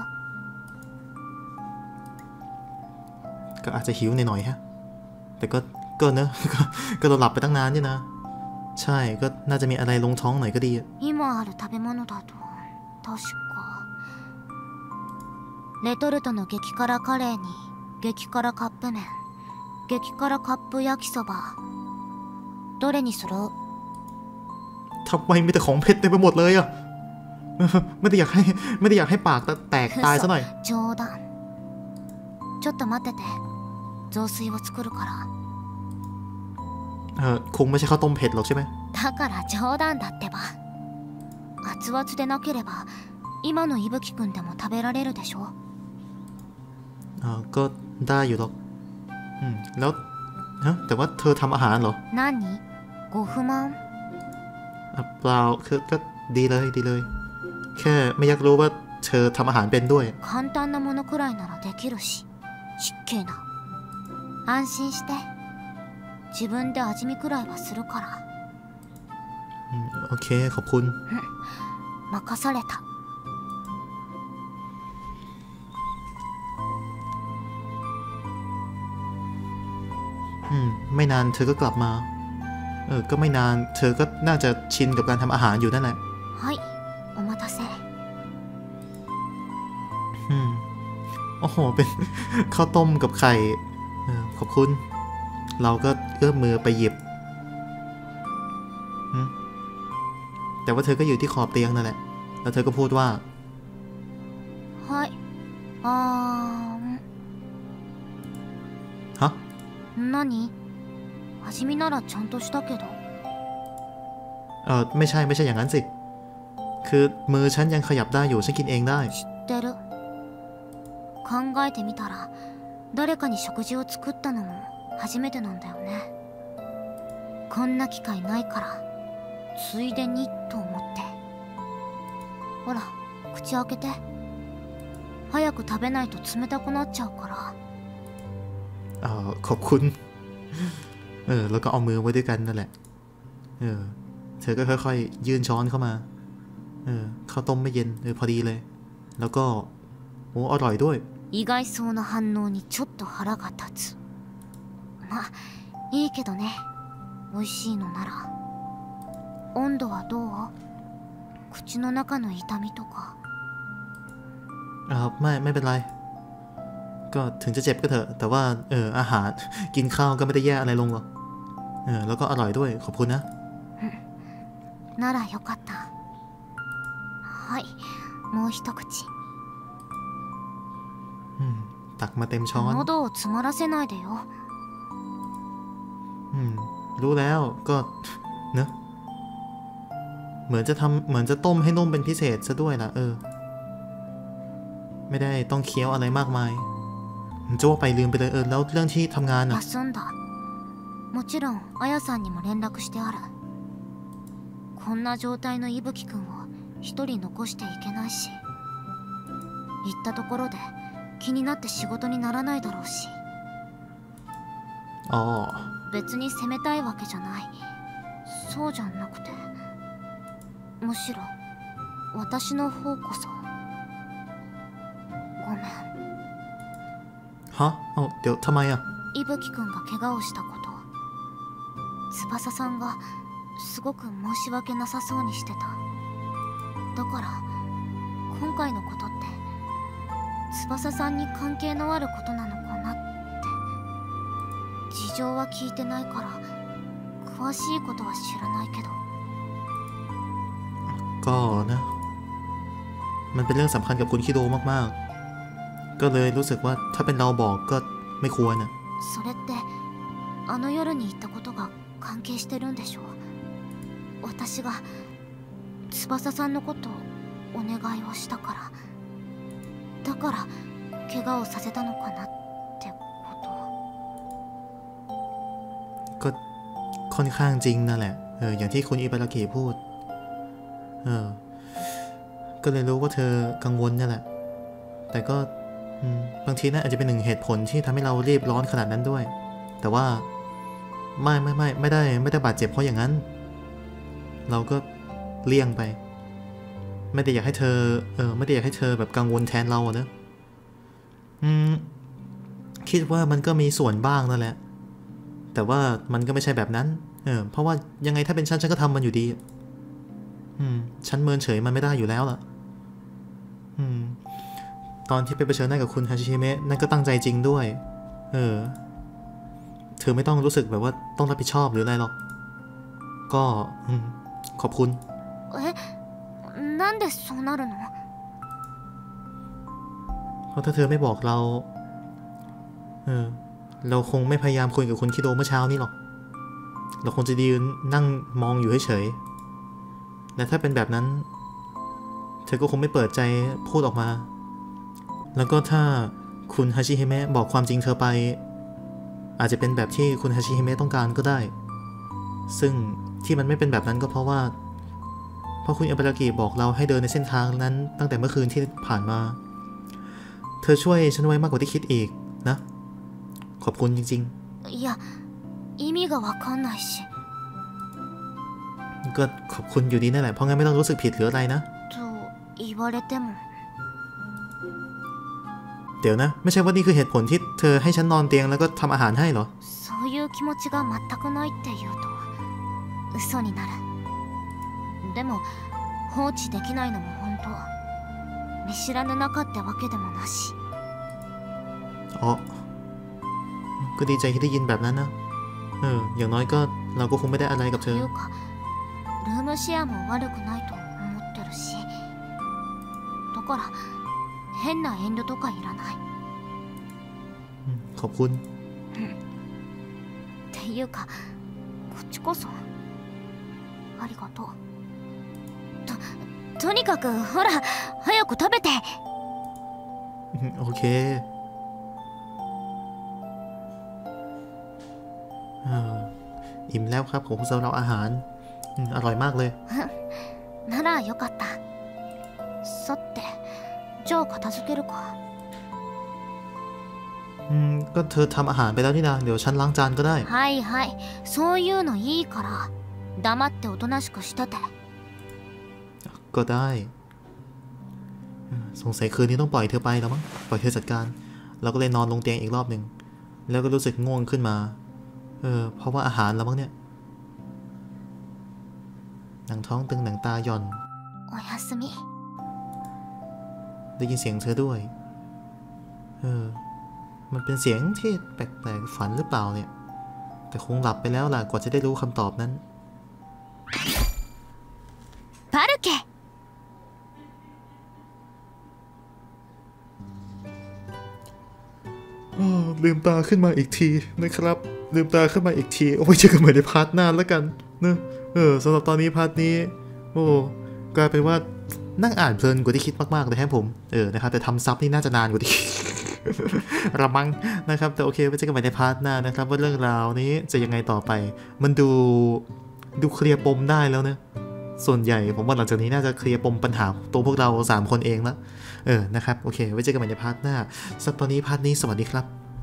ก็อาจจะหิวหน่อยๆฮะแต่ก็ก็เนอะ ก็เราหลับไปตั้งนานนี่นะใช่ก็น่าจะมีอะไรลงท้องหน่อยก็ดี今ある食べ物だと確かレトルトの激辛カレーに激辛カップ麺激辛カップ焼きそばどれにするทำไมมีแต่ของเผ็ดเต็มไปหมดเลยอ่ะไม่ได้อยากให้ไม่ได้อยากให้ปากแตกตายซะหน่อย冗談ちょっと待ってて雑炊を作るからเออคงไม่ใช่ข้าวต้มเผ็ดหรอกใช่ไหมだから冗談だってば熱々でなければ今の伊吹くんでも食べられるでしょอ่าก็ได้อยู่หรอกอืมแล้วฮะแต่ว่าเธอทำอาหารเหรอ何ご不満เปล่าคือก็ดีเลยดีเลยแค่ไม่อยากรู้ว่าเธอทำอาหารเป็นด้วย簡単なものくらいならできるし失敬な安心して自分で味見くらいはするからโอเคขอบคุณ任されたอืมไม่นานเธอก็กลับมาเออก็ไม่นานเธอก็น่าจะชินกับการทำอาหารอยู่นั่นแหละはいお待たせอืมโอ้โหเป็นข้าวต้มกับไข่เออขอบคุณเราก็เอื้อมมือไปหยิบแต่ว่าเธอก็อยู่ที่ขอบเตียงนั่นแหละแล้วเธอก็พูดว่าはいあーฮะ何味見ならちゃんとしたけどเออไม่ใช่ไม่ใช่อย่างนั้นสิคือมือฉันยังขยับได้อยู่ฉันกินเองได้知ってる考えてみたら誰かに食事を作ったのも初めてなんだよね。こんな機会ないからついでにと思って。ほら口開けて。早く食べないと冷たくなっちゃうから。 เออขอบคุณเออแล้วก็เอามือไว้ด้วยกันนั่นแหละเออเธอก็ค่อยๆยื่นช้อนเข้ามาเออข้าวต้มไม่เย็นเออพอดีเลยแล้วก็โอ้อร่อยด้วย意外そうな反応にちょっと腹が立つ。まあいいけどね、美味しいのなら。温度はどう？口の中の痛みとか。 อ่าไม่ไม่เป็นไรก็ถึงจะเจ็บก็เถอะแต่ว่าเอออาหารกินข้าวก็ไม่ได้แย่อะไรลงหรอกเออแล้วก็อร่อยด้วยขอบคุณนะならよかった。はい、もう一口。 อืมตักมาเต็มช้อน喉を詰まらせないでよ。 อืมรู้แล้วก็เนอะเหมือนจะทำเหมือนจะต้มให้นุ่มเป็นพิเศษซะด้วยล่ะเออไม่ได้ต้องเคี้ยวอะไรมากมายจะว่าไปลืมไปเลยเออแล้วเรื่องที่ทำงานอ่ะ休んだ。もちろんあやさんにも連絡してある。こんな状態の伊吹くんを一人残していけないし、行ったところで気になって仕事にならないだろうし。 อ๋อ別に責めたいわけじゃない。そうじゃなくて、むしろ私の方こそごめん。 ฮะเอาเดี๋ยวทำไมอ่ะ伊吹くんが怪我をしたこと、翼さんがすごく申し訳なさそうにしてた。だから今回のことって翼さんに関係のあることなのかなって。事情は聞いてないから詳しいことは知らないけど。 ก็นะมันเป็นเรื่องสำคัญกับคุณคิโดมากๆก็เลยรู้สึกว่าถ้าเป็นเราบอกก็ไม่ควรนะそれってあの夜に言ったことが関係してるんでしょう。私が翼さんのことをお願いをしたから、だから怪我をさせたのかなってことก็ค่อนข้างจริงนั่นแหละเอออย่างที่คุณอิบารากิพูดเออก็เลยรู้ว่าเธอกังวลนั่นแหละแต่ก็บางทีน่าอาจจะเป็นหนึ่งเหตุผลที่ทำให้เรารีบร้อนขนาดนั้นด้วยแต่ว่าไม่ไม่ไม่ไม่ได้ไม่ได้บาดเจ็บเพราะอย่างนั้นเราก็เลี่ยงไปไม่ได้อยากให้เธอเออไม่ได้อยากให้เธอแบบกังวลแทนเราอะนะอืมคิดว่ามันก็มีส่วนบ้างนั่นแหละแต่ว่ามันก็ไม่ใช่แบบนั้นเออเพราะว่ายังไงถ้าเป็นฉันฉันก็ทำมันอยู่ดีอืมฉันเมินเฉยมันไม่ได้อยู่แล้วล่ะอืมตอนที่ไปเผชิญหน้ากับคุณฮาชิชิเมะนั่นก็ตั้งใจจริงด้วยเออเธอไม่ต้องรู้สึกแบบว่าต้องรับผิดชอบหรืออะไรหรอกก็ขอบคุณเอ๊ะなんでそうなるのเพราะถ้าเธอไม่บอกเราเออเราคงไม่พยายามคุยกับคุณคิโดเมื่อเช้านี้หรอกเราคงจะยืนนั่งมองอยู่เฉยๆและถ้าเป็นแบบนั้นเธอก็คงไม่เปิดใจพูดออกมาแล้วก็ถ้าคุณฮาชิฮิเมะบอกความจริงเธอไปอาจจะเป็นแบบที่คุณฮาชิฮิเมะต้องการก็ได้ซึ่งที่มันไม่เป็นแบบนั้นก็เพราะว่าเพราะคุณอิบารากิบอกเราให้เดินในเส้นทางนั้นตั้งแต่เมื่อคืนที่ผ่านมาเธอช่วยฉันไว้มากกว่าที่คิดอีกนะขอบคุณจริงๆいや意味がわかんないしก็ขอบคุณอยู่ดีนั่นแหละเพราะงั้นไม่ต้องรู้สึกผิดหรืออะไรนะと言われてもเดี๋ยวนะไม่ใช่ว่านี่คือเหตุผลที่เธอให้ฉันนอนเตียงแล้วก็ทำอาหารให้เหรอそういう気持ちが全くないって言うと嘘になる。でも放置できないのも本当。見知らぬ仲ってわけでもなし。 อ๋อก็ดีใจที่ได้ยินแบบนั้นนะเอออย่างน้อยก็เราก็คงไม่ได้อะไรกับเธอルームシェアも悪くないと思ってるし、だから変な遠慮とかいらない。 ขอบคุณっていうかこっちこそありがとう。ととにかくほら早く食べて。 โอเคอิ่มแล้วครับของสำหรับอาหารอืมอร่อยมากเลยならよかったさてじゃあ片付けるかอืมก็เธอทำอาหารไปแล้วนี่นาเดี๋ยวฉันล้างจานก็ได้はいはいそういうのいいから黙っておとなしくしててก็ได้สงสัยคืนนี้ต้องปล่อยเธอไปแล้วมั้งปล่อยเธอจัดการเราก็เลยนอนลงเตียงอีกรอบหนึ่งแล้วก็รู้สึกง่วงขึ้นมาเออเพราะว่าอาหารแล้วมั้งเนี่ยหนังท้องตึงหนังตาหย่อนโอやすみได้ยินเสียงเธอด้วยเออมันเป็นเสียงที่แปลกๆฝันหรือเปล่าเนี่ยแต่คงหลับไปแล้วล่ะกว่าจะได้รู้คำตอบนั้นパルケลืมตาขึ้นมาอีกทีนะครับลืมตาขึ้นมาอีกทีเอาไว้เจอกันใหม่ในพาร์ทหน้าแล้วกันเนอะเออสำหรับตอนนี้พาร์ทนี้โอ้กลายเป็นว่านั่งอ่านเพลินกว่าที่คิดมากๆเลยแฮมผมเออนะครับแต่ทำซับนี่น่าจะนานกว่าที่ ระมังนะครับแต่โอเคไว้เจอกันใหม่ในพาร์ทหน้านะครับว่าเรื่องราวนี้จะยังไงต่อไปมันดูดูเคลียร์ปมได้แล้วเนะส่วนใหญ่ผมว่าหลังจากนี้น่าจะเคลียร์ปมปัญหาตัวพวกเราสามคนเองแล้วเออนะครับโอเคไว้เจอกันใหม่ในพาร์ทหน้าสำหรับตอนนี้พาร์ทนี้สวัสดีครับ